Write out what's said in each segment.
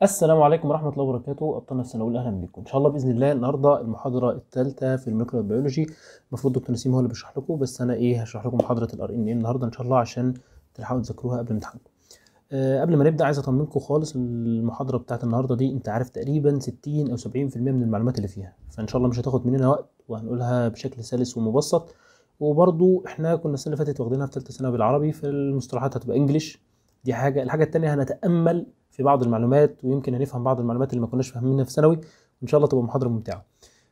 السلام عليكم ورحمة الله وبركاته. أبطالنا الثانوي أهلا بكم إن شاء الله بإذن الله. النهاردة المحاضرة الثالثة في الميكروبيولوجي بيولوجي. المفروض دكتور نسيم هو اللي بيشرح لكم، بس أنا هشرح لكم محاضرة ال RNA النهاردة إن شاء الله عشان تلحقوا تذاكروها قبل امتحانكم. قبل ما نبدأ عايز أطمنكم خالص، المحاضرة بتاعت النهاردة دي أنت عارف تقريبا 60 أو 70% من المعلومات اللي فيها، فإن شاء الله مش هتاخد مننا وقت وهنقولها بشكل سلس ومبسط. وبرضو إحنا كنا السنة اللي فاتت واخدينها في ثالثة ثانوي بالعربي، في المصطلحات هتبقى إنجليش. دي حاجة. الحاجة التانية هنتأمل في بعض المعلومات ويمكن هنفهم بعض المعلومات اللي ما كناش فاهمينها في ثانوي، وان شاء الله تبقى محاضره ممتعه.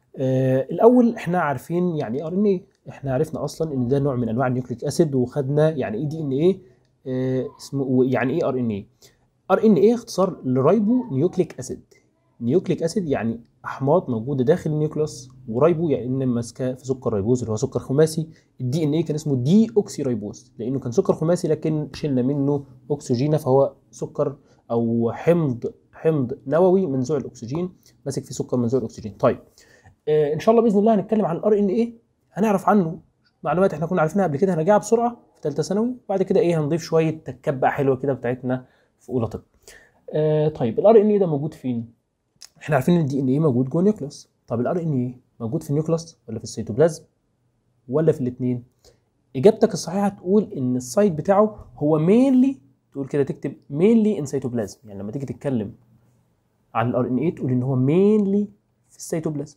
الاول احنا عارفين يعني ايه ار ان ايه. احنا عرفنا اصلا ان ده نوع من انواع النيوكليك اسيد، وخدنا يعني ايه دي ان ايه، اسمه يعني ايه ار ان ايه. ار ان ايه اختصار لرايبو نيوكليك اسيد. نيوكليك اسيد يعني احماض موجوده داخل النيوكليوس، ورايبو يعني ماسكه في سكر ريبوز اللي هو سكر خماسي. الدي ان ايه كان اسمه دي اوكسي ريبوز لانه كان سكر خماسي، لكن شلنا منه اكسجين فهو سكر او حمض نووي منزوع الاكسجين، ماسك في سكر منزوع الاكسجين. طيب ان شاء الله باذن الله هنتكلم عن الار ان ايه، هنعرف عنه معلومات احنا كنا عارفينها قبل كده، هنراجعها بسرعه في ثالثه ثانوي، وبعد كده هنضيف شويه تكات بقى حلوه كده بتاعتنا في اولى طب. طيب الار ان ايه ده موجود فين؟ احنا عارفين ان الدي ان ايه موجود جوه النيوكليوس. طب الار ان ايه موجود في النيوكليوس ولا في السيتوبلازم ولا في الاثنين؟ اجابتك الصحيحه تقول ان السايت بتاعه هو مينلي، تقول كده تكتب مينلي ان سيتوبلازم. يعني لما تيجي تتكلم عن الار ان ايه تقول ان هو مينلي في السيتوبلازم.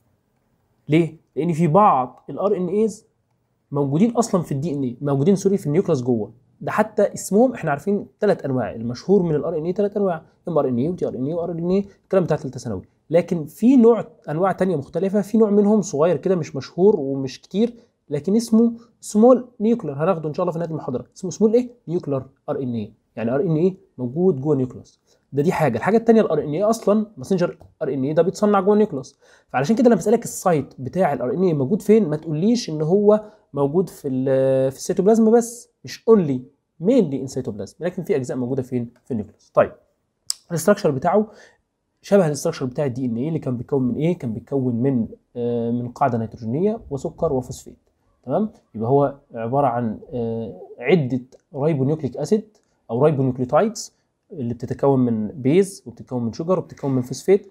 ليه؟ لان في بعض الار ان ايز موجودين اصلا في الدي ان ايه، موجودين في النيوكليوس جوه. ده حتى اسمهم احنا عارفين ثلاث انواع، المشهور من الار ان ايه ثلاث انواع، ام ار ان ايه وتي ار ان ايه وار ان ايه، الكلام بتاع ثالثه ثانوي. لكن في انواع ثانيه مختلفه، في نوع منهم صغير كده مش مشهور ومش كتير، لكن اسمه سمول نيوكلر، هناخده ان شاء الله في نهايه المحاضره. اسمه سمول ايه؟ نيوكلر ار ان ايه. يعني ار ان ايه موجود جوه النيوكليوس. دي حاجه. الحاجه الثانيه الار ان ايه اصلا ماسنجر ار ان ايه ده بيتصنع جوه النيوكليوس. فعلشان كده لما اسالك السايت بتاع الار ان ايه موجود فين، ما تقوليش ان هو موجود في السيتوبلازم بس، مش اونلي مينلي ان سيتوبلازم، لكن في اجزاء موجوده فين؟ في النيوكليوس. طيب الاستراكشر بتاعه شبه الاستراكشر بتاع الدي ان ايه، اللي كان بيتكون من ايه؟ كان بيتكون من قاعده نيتروجينيه وسكر وفوسفات. تمام؟ يبقى هو عباره عن عده رايبونيوكليك اسيد او رايبونيوكليوتايدز اللي بتتكون من بيز وبتتكون من شجر وبتتكون من فوسفات.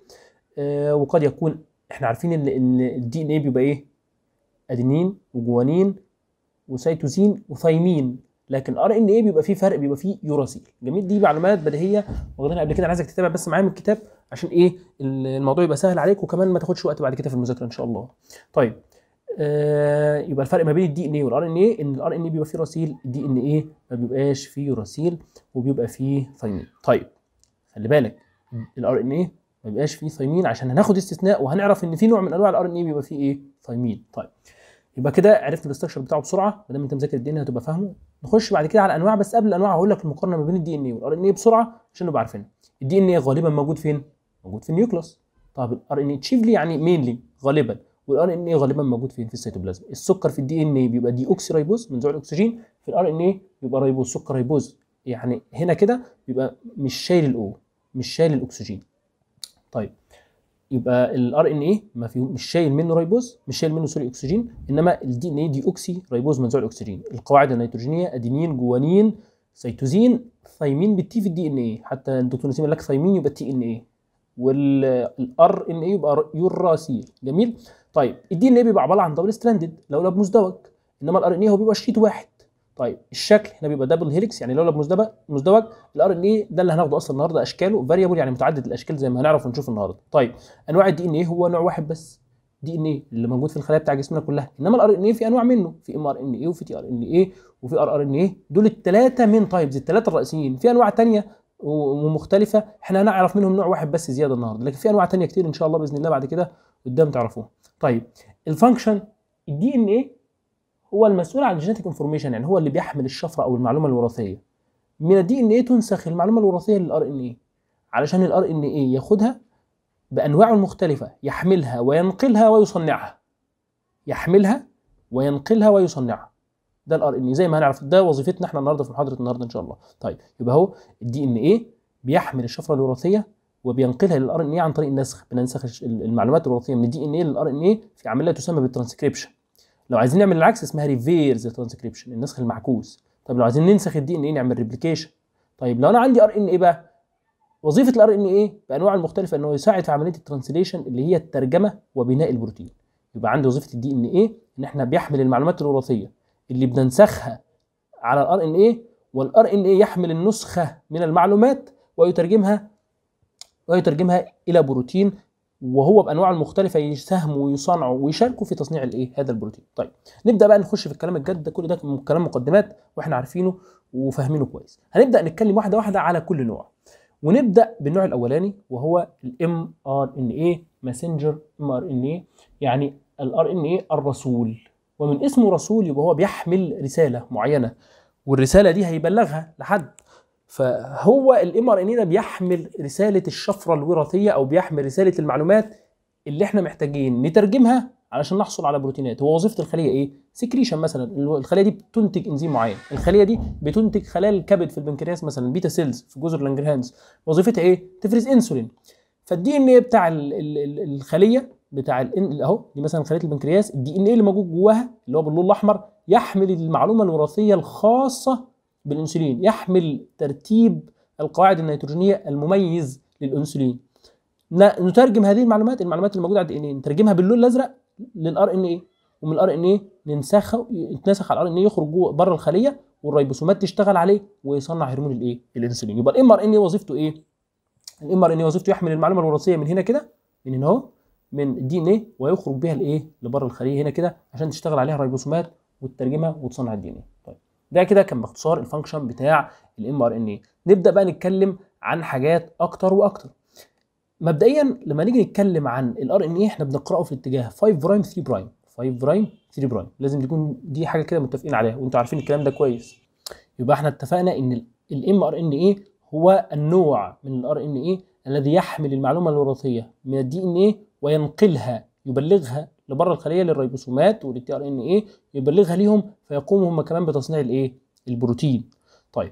وقد يكون احنا عارفين ان الدي ان ايه بيبقى ايه؟ ادينين وجوانين وسيتوزين وثايمين، لكن ار ان ايه بيبقى فيه فرق، بيبقى فيه يوراسيل. جميل؟ دي معلومات بديهيه واخدينها قبل كده، انا عايزك تتابع بس معايا من الكتاب عشان الموضوع يبقى سهل عليك، وكمان ما تاخدش وقت بعد كده في المذاكره ان شاء الله. طيب يبقى الفرق ما بين الدي ان ايه والار ان ايه ان الار ان ايه بيبقى فيه راسيل، الدي ان ايه ما بيبقاش فيه يوراسيل وبيبقى فيه ثايمين. طيب خلي بالك الار ان ايه ما بيبقاش فيه ثايمين عشان هناخد استثناء وهنعرف ان في نوع من انواع الار ان ايه بيبقى فيه ايه؟ ثايمين. طيب يبقى كده عرفت الاستراكشر بتاعه بسرعه، ما دام انت مذاكر الدي ان هتبقى فاهمه. نخش بعد كده على الانواع، بس قبل الانواع هقول لك المقارنه ما بين الدي ان ايه والار ان ايه بسرعه عشان نبقى عارفين. الدي ان ايه غالبا موجود فين؟ موجود في النيوكليوس. طب الار ان ايه تشيفلي يعني مينلي غالبا، والار ان ايه غالبا موجود فين؟ في السيتوبلازم. السكر في الدي ان ايه بيبقى دي اوكسي ريبوز منزوع الاكسجين، في الار ان ايه بيبقى ريبوز سكر ريبوز، يعني هنا كده بيبقى مش شايل الاو، مش شايل الاكسجين. طيب يبقى الار ان ايه ما فيه مش شايل منه ريبوز، مش شايل منه اكسجين، انما الدي ان ايه دي اوكسي ريبوز منزوع الاكسجين. القواعد النيتروجينيه ادينين جوانين سيتوزين ثايمين بالتي في الدي ان ايه، حتى الدكتور نسيم قال لك ثايمين يبقى تي ان ايه، والار ان ايه يبقى يوراسيل. جميل؟ طيب الدي ان ايه بيبقى عباره عن دبل ستراندد لولب مزدوج، انما الار ان ايه هو بيبقى شريط واحد. طيب الشكل هنا بيبقى دبل هيليكس يعني لولب مزدوج. الار ان ايه ده اللي هناخده اصلا النهارده، اشكاله فاريبل يعني متعدد الاشكال زي ما هنعرف ونشوف النهارده. طيب انواع الدي ان ايه هو نوع واحد بس، دي ان ايه اللي موجود في الخلايا بتاع جسمنا كلها، انما الار ان ايه في انواع منه، في ام ار ان ايه وفي تي ار ان ايه وفي ار ان ايه. دول الثلاثه من تايبز، الثلاثه الرئيسيين. في انواع ثانيه ومختلفه احنا هنعرف منهم نوع واحد بس زياده النهارده، لكن في انواع ثانيه كتير ان شاء الله باذن الله بعد كده قدام تعرفوها. طيب الفانكشن، الدي ان ايه هو المسؤول عن الجينيتيك انفورميشن، يعني هو اللي بيحمل الشفره او المعلومه الوراثيه. من الدي ان ايه تنسخ المعلومه الوراثيه للار ان ايه علشان الار ان ايه ياخدها بانواعه المختلفه، يحملها وينقلها ويصنعها، يحملها وينقلها ويصنعها. ده الار ان ايه زي ما هنعرف، ده وظيفتنا احنا النهارده في محاضره النهارده ان شاء الله. طيب يبقى هو الدي ان ايه بيحمل الشفره الوراثيه وبينقلها للار ان ايه عن طريق النسخ، بننسخ المعلومات الوراثيه من الدي ان ايه للار ان ايه في عمليه تسمى بالترانسكريبشن. لو عايزين نعمل العكس اسمها ريفيرز ترانسكريبشن، النسخ المعكوس. طب لو عايزين ننسخ الدي ان ايه نعمل ريبليكيشن. طيب لو انا عندي ار ان ايه بقى وظيفه الار ان ايه بانواع المختلفه انه يساعد في عمليه الترانسليشن اللي هي الترجمه وبناء البروتين. يبقى عندي وظيفه الدي ان ايه ان احنا بيحمل المعلومات الوراثيه اللي بننسخها على الار ان ايه، والار ان ايه يحمل النسخه من المعلومات ويترجمها الى بروتين، وهو بانواع المختلفه يساهموا ويصنعوا ويشاركوا في تصنيع الايه هذا البروتين. طيب نبدا بقى نخش في الكلام الجد ده، كل ده كلام مقدمات واحنا عارفينه وفاهمينه كويس. هنبدا نتكلم واحده واحده على كل نوع، ونبدا بالنوع الاولاني وهو الام ار ان اي ماسنجر ام ار ان اي، يعني الار ان اي الرسول، ومن اسمه رسول يبقى هو بيحمل رساله معينه، والرساله دي هيبلغها لحد. فهو الام ار ان اي ده بيحمل رساله الشفره الوراثيه، او بيحمل رساله المعلومات اللي احنا محتاجين نترجمها علشان نحصل على بروتينات. هو وظيفه الخليه ايه؟ سكريشن مثلا، الخليه دي بتنتج انزيم معين، الخليه دي بتنتج خلايا الكبد في البنكرياس مثلا، بيتا سيلز في جزر لانجرهانز، وظيفتها ايه؟ تفرز انسولين. فالدي ان ايه بتاع الخليه بتاع اهو دي مثلا خليه البنكرياس، الدي ان ايه اللي موجود جواها اللي هو باللون الاحمر يحمل المعلومه الوراثيه الخاصه بالانسولين، يحمل ترتيب القواعد النيتروجينيه المميز للانسولين. نترجم هذه المعلومات اللي موجوده على الدي ان ايه نترجمها باللون الازرق للار ان ايه، ومن الار ان ايه يتنسخ على الار ان ايه، يخرج جوه بره الخليه، والريبوسومات تشتغل عليه ويصنع هرمون الايه الانسولين. يبقى الام ار ان ايه وظيفته ايه؟ الام ار ان ايه وظيفته يحمل المعلومه الوراثيه من هنا كده، من هنا اهو، من الدي ان ايه، ويخرج بها الايه لبره الخليه هنا كده عشان تشتغل عليها الريبوسومات وتترجمها وتصنع الدي ان ايه. طيب ده كده كان باختصار الفانكشن بتاع الام ار ان ايه. نبدا بقى نتكلم عن حاجات اكتر واكتر. مبدئيا لما نيجي نتكلم عن الار ان ايه احنا بنقراه في اتجاه 5 برايم 3 برايم، 5 برايم 3 برايم، لازم تكون دي حاجه كده متفقين عليها وانتوا عارفين الكلام ده كويس. يبقى احنا اتفقنا ان الام ار ان ايه هو النوع من الار ان ايه الذي يحمل المعلومه الوراثيه من الدي ان ايه وينقلها، يبلغها لبره الخليه للريبوسومات وللتي ار ان ايه، يبلغها ليهم فيقوموا هم كمان بتصنيع الايه البروتين. طيب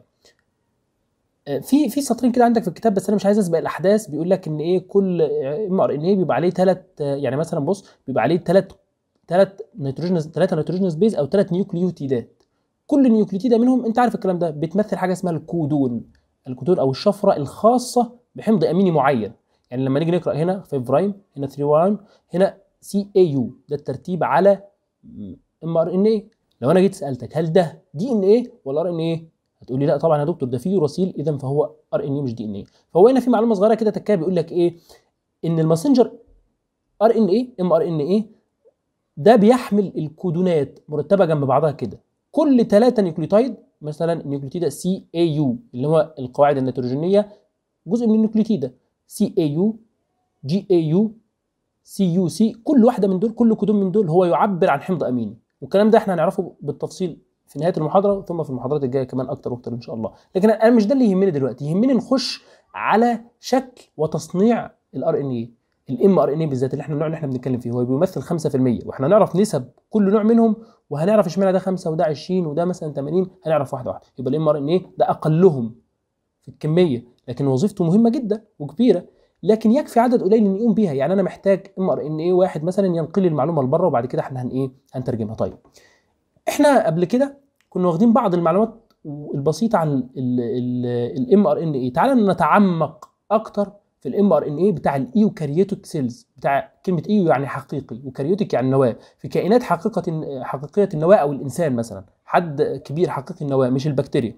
في سطرين كده عندك في الكتاب، بس انا مش عايز اسبق الاحداث. بيقول لك ان ايه كل ام ار ان ايه بيبقى عليه يعني مثلا بص بيبقى عليه ثلاث نيتروجينوس بيز او 3 نيوكليوتيدات. كل نيوكليوتيده منهم انت عارف الكلام ده بتمثل حاجه اسمها الكودون او الشفره الخاصه بحمض اميني معين. يعني لما نيجي نقرا هنا 5 برايم، هنا 3 برايم، هنا سي اي يو، ده الترتيب على ام ار ان ايه. لو انا جيت سالتك هل ده دي ان ايه ولا ار ان ايه، هتقول لي لا طبعا يا دكتور ده فيه رسيل، اذا فهو ار ان اي مش دي ان اي. فهو هنا في معلومه صغيره كده تكايه بيقول لك ايه، ان الماسنجر ار ان اي ام ار ان اي ده بيحمل الكودونات مرتبه جنب بعضها كده، كل 3 نيوكليوتايد، مثلا النيوكليوتيده سي اي يو اللي هو القواعد النيتروجينيه جزء من النيوكليوتيده، سي اي يو، جي اي يو، سي يو سي، كل واحده من دول، كل كودون من دول هو يعبر عن حمض اميني. والكلام ده احنا هنعرفه بالتفصيل في نهايه المحاضره، ثم في المحاضرات الجايه كمان اكتر واكتر ان شاء الله. لكن انا مش ده اللي يهمني دلوقتي، يهمني نخش على شكل وتصنيع الار ان اي. الام ار ان اي بالذات اللي احنا النوع اللي احنا بنتكلم فيه هو بيمثل 5%، واحنا هنعرف نسب كل نوع منهم، وهنعرف اشمعنى ده 5 وده 20 وده مثلا 80، هنعرف واحده واحده. يبقى الام ار ان اي ده اقلهم في الكميه، لكن وظيفته مهمه جدا وكبيره، لكن يكفي عدد قليل ان يقوم بيها. يعني انا محتاج ام ار ان اي واحد مثلا ينقل لي المعلومه لبره، وبعد كده احنا هنترجمها. طيب احنا قبل كده كنا واخدين بعض المعلومات البسيطه عن الام ار ان اي. تعالى نتعمق اكتر في الام ار ان اي بتاع الايوكاريوتيك سيلز. بتاع كلمه ايو يعني حقيقي، وكاريوتيك يعني نواه، في كائنات حقيقيه النواه، او الانسان مثلا حد كبير حقيقي النواه مش البكتيريا.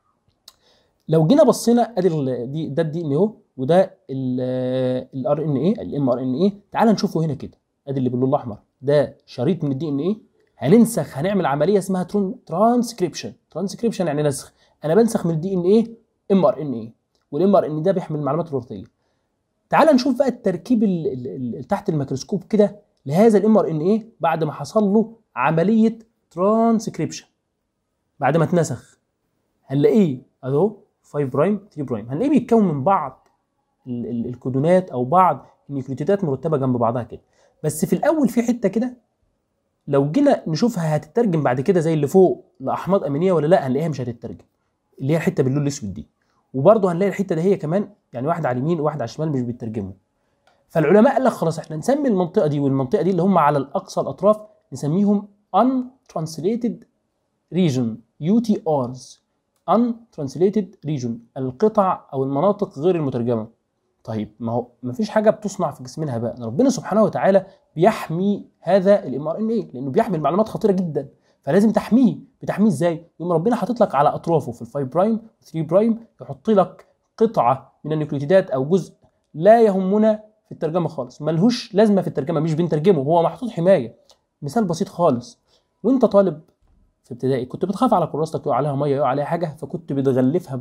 لو جينا بصينا ادي ده الدي ان اهو، وده الار ان اي الام ار ان اي. تعال نشوفه هنا كده، ادي اللي باللون الاحمر ده شريط من الدي ان اي. هننسخ، هنعمل عمليه اسمها ترانسكريبشن. ترانسكريبشن يعني نسخ. انا بنسخ من الدي ان اي ام ار ان اي، والام ار ان ده بيحمل المعلومات الوراثيه. تعال نشوف بقى التركيب تحت الميكروسكوب كده لهذا الام ار ان اي بعد ما حصل له عمليه ترانسكريبشن، بعد ما اتنسخ. هنلاقيه اهو 5 برايم 3 برايم، هنلاقيه بيتكون من بعض الكودونات او بعض النيوكليوتيدات مرتبه جنب بعضها كده. بس في الاول في حته كده لو جينا نشوفها هتترجم بعد كده زي اللي فوق لاحماض امينيه ولا لا، هنلاقيها مش هتترجم، اللي هي الحته باللون الاسود دي. وبرضه هنلاقي الحته دي هي كمان، يعني واحده على اليمين وواحده على الشمال مش بيترجموا. فالعلماء قال لك خلاص احنا نسمي المنطقه دي والمنطقه دي اللي هم على الاقصى الاطراف نسميهم untranslated region UTRs. untranslated region، القطع او المناطق غير المترجمه. طيب ما هو ما فيش حاجه بتصنع في جسمنا هباء، ربنا سبحانه وتعالى بيحمي هذا الام ار ان اي لانه بيحمل معلومات خطيره جدا، فلازم تحميه. بتحميه ازاي؟ يقوم ربنا حاطط لك على اطرافه في ال5 برايم 3 برايم يحط لك قطعه من النيوكليوتيدات او جزء لا يهمنا في الترجمه خالص، ملهوش لازمه في الترجمه، مش بنترجمه، هو محطوط حمايه. مثال بسيط خالص، وانت طالب في ابتدائي كنت بتخاف على كراستك يقع عليها ميه، يقع عليها حاجه، فكنت بتغلفها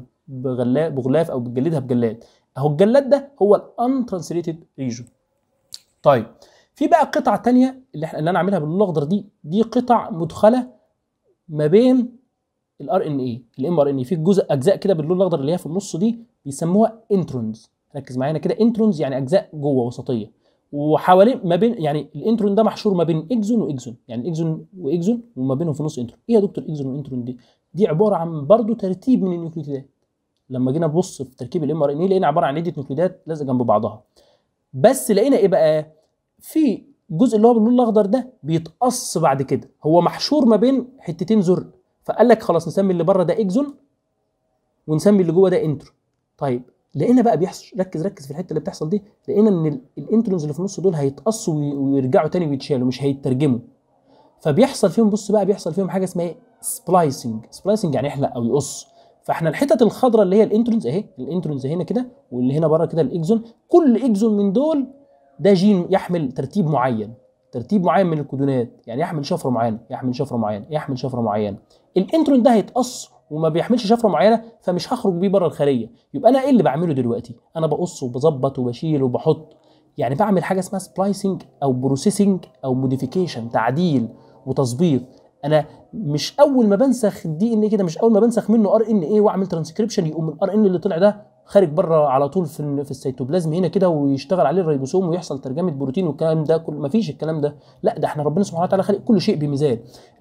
بغلاف او بتجلدها بجلاد. اهو الجلاد ده هو الانترانسليتد ريجن. طيب في بقى قطع تانية اللي انا عاملها باللون الاخضر دي قطع مدخله ما بين الار ان اي الام ار ان اي، في جزء اجزاء كده باللون الاخضر اللي هي في النص دي بيسموها انترونز. ركز معايا كده، انترونز يعني اجزاء جوه وسطيه، وحوالين ما بين يعني الانترون ده محشور ما بين اكزون واكزون، يعني اكزون واكزون وما بينهم في النص انترون. ايه يا دكتور اكزون وانترون دي عباره عن برضه ترتيب من النيوكليوتيدات. لما جينا نبص في تركيب الام ار ان اي لقينا عباره عن عده نيوكليوتيدات لازقه جنب بعضها، بس لقينا ايه بقى؟ في الجزء اللي هو باللون الاخضر ده بيتقص بعد كده، هو محشور ما بين حتتين زرق، فقال لك خلاص نسمي اللي بره ده اكزون ونسمي اللي جوه ده انترون. طيب لقينا بقى بيحصل، ركز في الحته اللي بتحصل دي، لقينا ان الانترونز اللي في النص دول هيتقصوا ويرجعوا تاني ويتشالوا، مش هيترجموا. فبيحصل فيهم، بص بقى، بيحصل فيهم حاجه اسمها سبلايسنج يعني يحلق او يقص. فاحنا الحتت الخضراء اللي هي الانترونز اهي، الانترونز هنا كده، واللي هنا بره كده الاكزون، كل اكزون من دول ده جين يحمل ترتيب معين من الكودونات، يعني يحمل شفره معينه، يحمل شفره معينه، يحمل شفره معينه. الانترون ده هيتقص وما بيحملش شفره معينه، فمش هخرج بيه بره الخليه. يبقى انا ايه اللي بعمله دلوقتي؟ انا بقص وبظبط وبشيل وبحط، يعني بعمل حاجه اسمها سبلايسنج او بروسيسنج او موديفيكيشن، تعديل وتظبيط. انا مش اول ما بنسخ الدي ان ايه كده، مش اول ما بنسخ منه ار ان ايه واعمل ترانسكريبشن يقوم الار ان اللي طلع ده خارج بره على طول في السيتوبلازم هنا كده ويشتغل عليه الريبوسوم ويحصل ترجمه بروتين والكلام ده كله. مفيش الكلام ده، لا، ده احنا ربنا سبحانه وتعالى خالق كل شيء بميزان.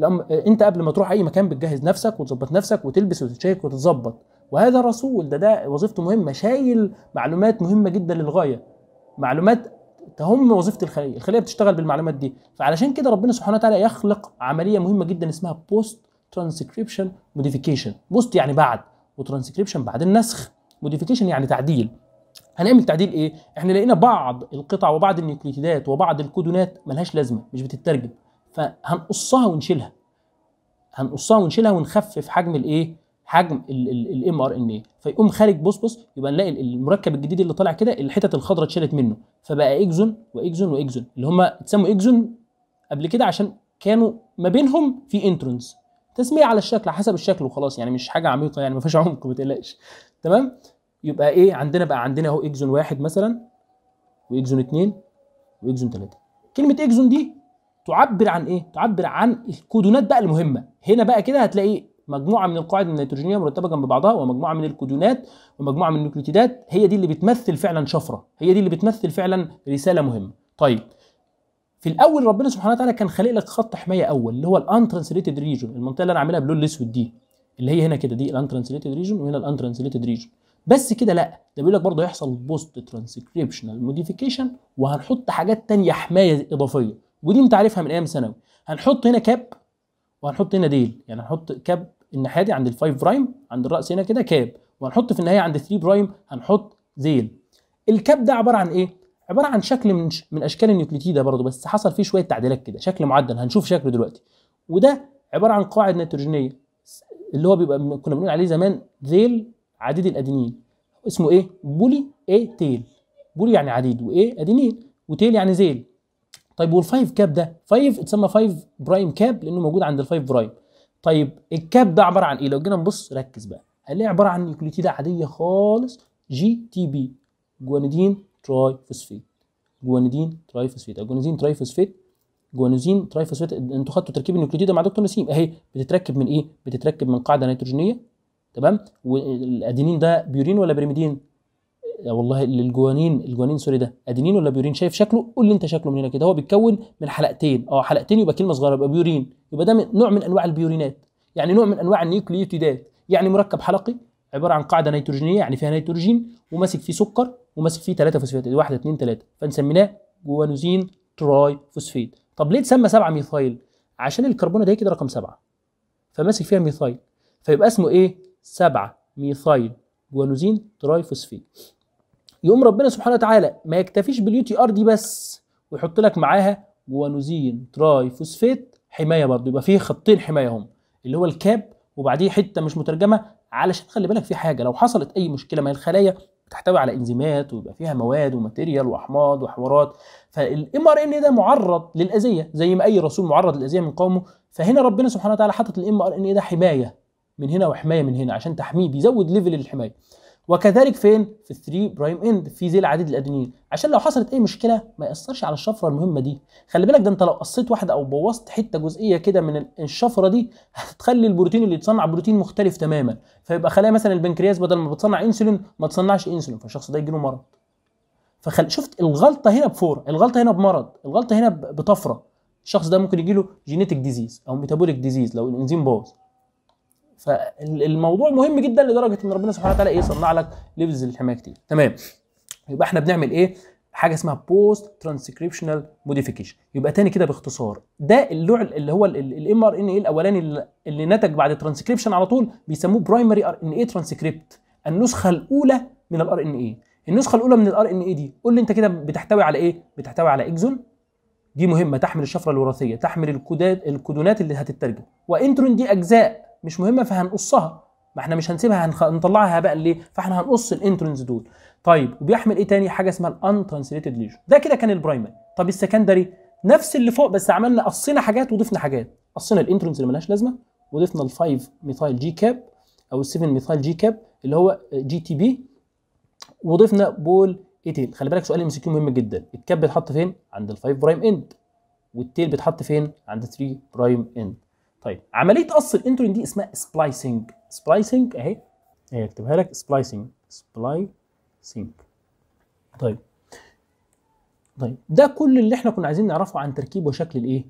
انت قبل ما تروح اي مكان بتجهز نفسك وتظبط نفسك وتلبس وتتشيك وتتظبط، وهذا الرسول ده وظيفته مهمه، شايل معلومات مهمه جدا للغايه، معلومات تهم وظيفه الخليه بتشتغل بالمعلومات دي. فعلشان كده ربنا سبحانه وتعالى يخلق عمليه مهمه جدا اسمها بوست ترانسكريبشن موديفيكيشن. بوست يعني بعد، وترانسكريبشن بعد النسخ، موديفيكيشن يعني تعديل. هنعمل تعديل ايه؟ احنا لقينا بعض القطع وبعض النيوكليوتيدات وبعض الكودونات ملهاش لازمه، مش بتترجم، فهنقصها ونشيلها ونخفف حجم الايه؟ حجم الام ار ان اي، فيقوم خارج. بص يبقى نلاقي المركب الجديد اللي طالع كده الحتت الخضراء اتشالت منه، فبقى اكزون واكزون واكزون اللي هم اتسموا اكزون قبل كده عشان كانوا ما بينهم في انترونز، تسميه على الشكل حسب الشكل وخلاص، يعني مش حاجه عميقه، يعني ما فيش عمق، ما تقلقش. تمام؟ يبقى ايه عندنا؟ بقى عندنا اهو اكزون 1 مثلا، واكزون 2، واكزون 3. كلمه اكزون دي تعبر عن ايه؟ تعبر عن الكودونات بقى المهمه. هنا بقى كده هتلاقي مجموعه من القواعد النيتروجينيه مرتبه جنب بعضها، ومجموعه من الكودونات، ومجموعه من النيوكليوتيدات، هي دي اللي بتمثل فعلا شفره، هي دي اللي بتمثل فعلا رساله مهمه. طيب في الاول ربنا سبحانه وتعالى كان خالق لك خط حمايه اول اللي هو الانترانسليتد ريجن، المنطقه اللي انا عاملها باللون الاسود دي، اللي هي هنا كده، دي الانترانسليتد ريجن، وهنا الانترانسليتد ريجن. بس كده لا، ده بيقول لك برضه هيحصل بوست ترانسكريبشنال موديفيكيشن، وهنحط حاجات ثانيه حمايه اضافيه، ودي انت عارفها من ايام ثانوي. هنحط هنا كاب، وهنحط هنا ديل، يعني هنحط كاب الناحيه دي عند ال5 برايم عند الراس هنا كده كاب، وهنحط في النهايه عند 3 برايم هنحط زيل. الكاب ده عباره عن ايه؟ عباره عن شكل من اشكال النيوكليتيده برضه، بس حصل فيه شويه تعديلات كده، شكل معدل هنشوف شكله دلوقتي. وده عباره عن قواعد نيتروجينيه اللي هو بيبقى كنا بنقول عليه زمان ذيل عديد الادينين، اسمه ايه؟ بولي ايه تيل. بولي يعني عديد، وايه ادينين، وتيل يعني زيل. طيب والفايف كاب ده 5 اتسمى 5 برايم كاب لانه موجود عند ال5 برايم. طيب الكاب ده عباره عن ايه؟ لو جينا نبص ركز بقى هنلاقي عباره عن نيوكليتيده عاديه خالص، جي تي بي، جوانيدين تراي فوسفيت، جوانيدين تراي فوسفيت، او جوانيدين تراي فوسفيت، جوانوزين تراي فوسفيت. انتوا خدتوا تركيب النيوكليتيده مع دكتور نسيم اهي، بتتركب من ايه؟ بتتركب من قاعده نيتروجينيه، تمام؟ والادينين ده بيورين ولا بريميدين؟ والله الجوانين سوري، ده ادينين ولا بيورين؟ شايف شكله؟ قول لي انت شكله من هنا كده، هو بيتكون من حلقتين، حلقتين يبقى كلمه صغيره يبقى بيورين، يبقى ده نوع من انواع البيورينات، يعني نوع من انواع النيوكليوتيدات، يعني مركب حلقي عباره عن قاعده نيتروجينيه يعني فيها نيتروجين وماسك فيه سكر وماسك فيه 3 فوسفاتات، 1 2 3، فنسميناه جوانوزين تراي فوسفيت. طب ليه اتسمى 7 ميثايل؟ عشان الكربونه ده كده رقم 7 فماسك فيها ميثايل، فيبقى اسمه ايه؟ 7 ميثايل جوانوزين تراي فوسفيت. يقوم ربنا سبحانه وتعالى ما يكتفيش باليو تي ار دي بس ويحط لك معاها جوانوزين تراي فوسفيت حمايه برضه، يبقى فيه خطين حمايه هم، اللي هو الكاب وبعديه حته مش مترجمه، علشان خلي بالك في حاجه لو حصلت اي مشكله، ما الخلايا بتحتوي على انزيمات ويبقى فيها مواد وماتيريال واحماض وحوارات، فالام ار ان ده معرض للاذيه زي ما اي رسول معرض للاذيه من قومه. فهنا ربنا سبحانه وتعالى حاطط الام ار ان ده حمايه من هنا وحمايه من هنا عشان تحميه، بيزود ليفل الحمايه. وكذلك فين؟ في 3 برايم اند في ذيل عديد الادينين، عشان لو حصلت اي مشكله ما ياثرش على الشفره المهمه دي. خلي بالك ده انت لو قصيت واحده او بوظت حته جزئيه كده من الشفره دي هتخلي البروتين اللي يتصنع بروتين مختلف تماما، فيبقى خلايا مثلا البنكرياس بدل ما بتصنع انسولين ما تصنعش انسولين، فالشخص ده يجي له مرض. شفت الغلطه هنا بفور، الغلطه هنا بمرض، الغلطه هنا بطفره، الشخص ده ممكن يجي له جينيتك ديزيز او ميتابوليك ديزيز لو الانزيم باظ. فالموضوع مهم جدا لدرجه ان ربنا سبحانه وتعالى يصنع لك ليفلز للحمايه كتير. تمام، يبقى احنا بنعمل ايه؟ حاجه اسمها بوست ترانسكريبشنال موديفيكيشن. يبقى تاني كده باختصار، ده النوع اللي هو الام ار ان اي الاولاني اللي نتج بعد الترانسكريبشن على طول بيسموه برايمري ار ان اي ترانسكريبت، النسخه الاولى من الار ان اي. النسخه الاولى من الار ان اي دي قول لي انت كده بتحتوي على ايه؟ بتحتوي على اكزون، دي مهمه تحمل الشفره الوراثيه، تحمل الكودونات اللي هتترجم، وانترون دي اجزاء مش مهمه فهنقصها، ما احنا مش هنسيبها نطلعها هباء ليه؟ فاحنا هنقص الانترونز دول. طيب وبيحمل ايه تاني؟ حاجه اسمها الان ترانسليتد ليجن، ده كده كان البرايمري. طب السكندري نفس اللي فوق بس عملنا قصينا حاجات وضفنا حاجات، قصينا الانترونز اللي ملهاش لازمه وضفنا ال5 ميثايل جي كاب او ال7 ميثايل جي كاب اللي هو جي تي بي، وضفنا بول ايتيل. خلي بالك سؤال ام سي كيو مهم جدا، الكاب بيتحط فين؟ عند ال5 برايم اند، والتيل بيتحط فين؟ عند 3 برايم اند. طيب عمليه قص الانترون دي اسمها سبلايسنج، سبلايسنج اهي اكتبها لك، سبلايسنج سبلايسنج. طيب ده كل اللي احنا كنا عايزين نعرفه عن تركيب وشكل الايه؟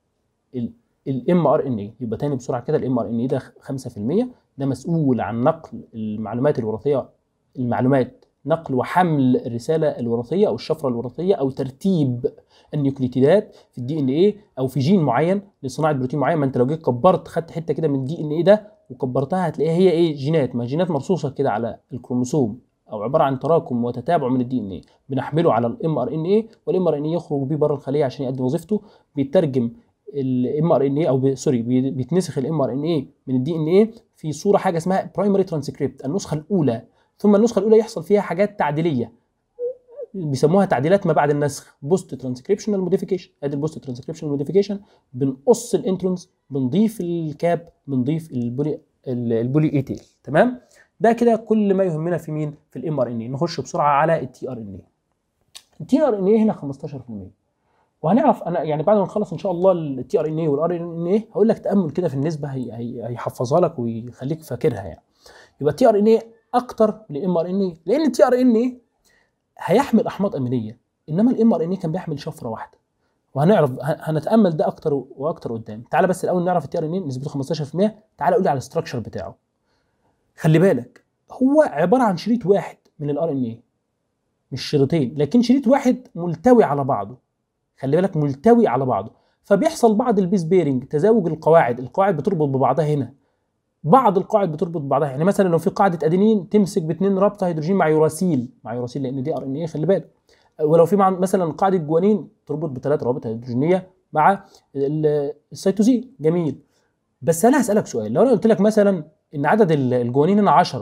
الام ار ان اي. يبقى تاني بسرعه كده، الام ار ان اي ده 5%، ده مسؤول عن نقل المعلومات الوراثيه، المعلومات نقل وحمل الرساله الوراثيه او الشفره الوراثيه او ترتيب النيوكليتيدات في الدي ان ايه او في جين معين لصناعه بروتين معين. ما انت لو جيت كبرت خدت حته كده من الدي ان ايه ده وكبرتها هتلاقيها هي ايه؟ جينات، ما جينات مرصوصه كده على الكروموسوم او عباره عن تراكم وتتابع من الدي ان ايه، بنحمله على الام ار ان ايه، والام ار ان ايه يخرج بيه بره الخليه عشان يؤدي وظيفته، بيترجم الام ار ان ايه او سوري بيتنسخ الام ار ان ايه من الدي ان ايه في صوره حاجه اسمها برايمري ترانسكريبت، النسخه الاولى. ثم النسخه الاولى يحصل فيها حاجات تعديليه بيسموها تعديلات ما بعد النسخ، بوست ترانسكريبشنال موديفيكيشن. ادي البوست ترانسكريبشنال موديفيكيشن، بنقص الانترونز، بنضيف الكاب، بنضيف البولي ايتيل. تمام، ده كده كل ما يهمنا في مين؟ في الام ار ان اي. نخش بسرعه على التي ار ان اي. التي ار ان اي هنا 15%، وهنعرف انا يعني بعد ما نخلص ان شاء الله التي ار ان اي والار ان اي هقول لك تامل كده في النسبه هيحفظها لك ويخليك فاكرها يعني. يبقى التي ار ان اي اكتر من الام ار ان اي، لان التي ار ان اي هيحمل احماض امينيه، انما الام ار ان اي كان بيحمل شفره واحده، وهنعرف هنتامل ده اكتر واكتر قدام. تعالى بس الاول نعرف التي ار ان اي نسبته 15%. تعالى قول لي على الاستراكشر بتاعه. خلي بالك هو عباره عن شريط واحد من الار ان اي، مش شريطين، لكن شريط واحد ملتوي على بعضه. خلي بالك ملتوي على بعضه، فبيحصل بعض البيس بيرنج، تزاوج القواعد بتربط ببعضها هنا، بعض القواعد بتربط ببعضها. يعني مثلا لو في قاعده ادينين تمسك باثنين رابطه هيدروجين مع يوراسيل، لان دي ار ان اي، خلي بالك. ولو في مثلا قاعده جوانين تربط بثلاث روابط هيدروجينيه مع السيتوزين. جميل، بس انا هسالك سؤال، لو انا قلت لك مثلا ان عدد الجوانين هنا 10،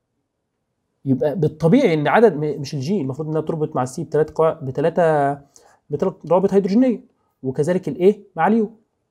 يبقى بالطبيعي ان عدد مش الجي المفروض انها تربط مع السي بثلاث روابط هيدروجينيه، وكذلك الايه مع اليو.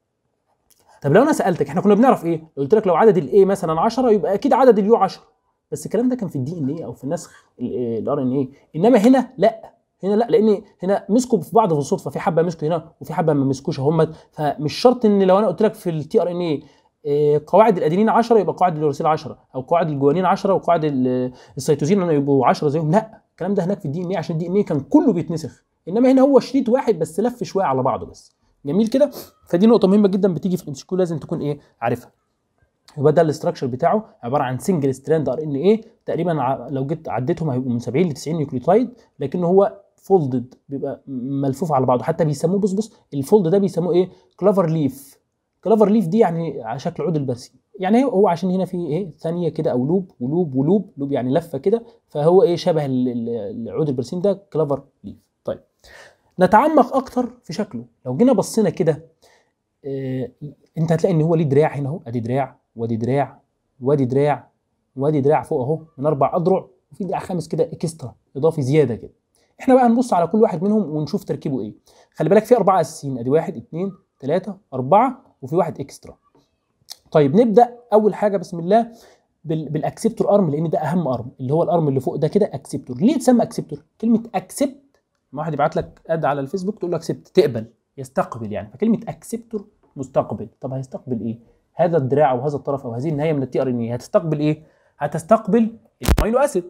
طب لو انا سالتك، احنا كنا بنعرف ايه؟ لو قلت لك لو عدد الاي مثلا 10 يبقى اكيد عدد اليو 10، بس الكلام ده كان في الدي ان ايه او في النسخ الار ان ايه، انما هنا لا، لان هنا مسكوا في بعض بالصدفه، في حبه مسكوا هنا وفي حبه ما مسكوش هم. فمش شرط ان لو انا قلت لك في التي ار ان ايه قواعد الادينين 10 يبقى قواعد اليوراسيل 10، او قواعد الجوانين 10 وقواعد السيتوزين يبقوا 10 زيهم. لا، الكلام ده هناك في الدي ان ايه عشان الدي ان ايه كان كله بيتنسخ، انما هنا هو شريط واحد بس لف شويه على بعضه بس. جميل كده، فدي نقطه مهمه جدا بتيجي في الام سي كيو لازم تكون ايه عارفها. يبقى ده الاستراكشر بتاعه عباره عن سنجل ستراند ار ان ايه، تقريبا لو جيت عديتهم هيبقوا من 70 ل 90 نيوكليوتايد، لكنه هو فولدد بيبقى ملفوف على بعضه، حتى بيسموه بص الفولد ده بيسموه ايه؟ كلافر ليف. كلافر ليف دي يعني على شكل عود البرسيم، يعني هو عشان هنا في ايه ثانيه كده، او لوب ولوب ولوب لوب، يعني لفه كده، فهو ايه شبه العود البرسيم ده كلافر ليف. طيب نتعمق اكتر في شكله. لو جينا بصينا كده انت هتلاقي ان هو ليه دراع هنا اهو، ادي دراع وادي دراع وادي دراع وادي دراع فوق اهو من 4 اضرع، وفي دراع خامس كده اكسترا اضافي زياده كده. احنا بقى هنبص على كل واحد منهم ونشوف تركيبه ايه. خلي بالك في 4 اساسيين، ادي 1 2 3 4 وفي واحد اكسترا. طيب نبدا اول حاجه بسم الله بالاكسبتور ارم، لان ده اهم ارم، اللي هو الارم اللي فوق ده كده اكسبتور. ليه اتسمى اكسبتور؟ كلمه اكسبت، ما واحد يبعت لك اد على الفيسبوك تقول له اكسبت، تقبل، يستقبل يعني، فكلمه اكسبتور مستقبل. طب هيستقبل ايه؟ هذا الدراع او هذا الطرف او هذه النهايه من التي ار ان اي هتستقبل ايه؟ هتستقبل الامينو اسيد،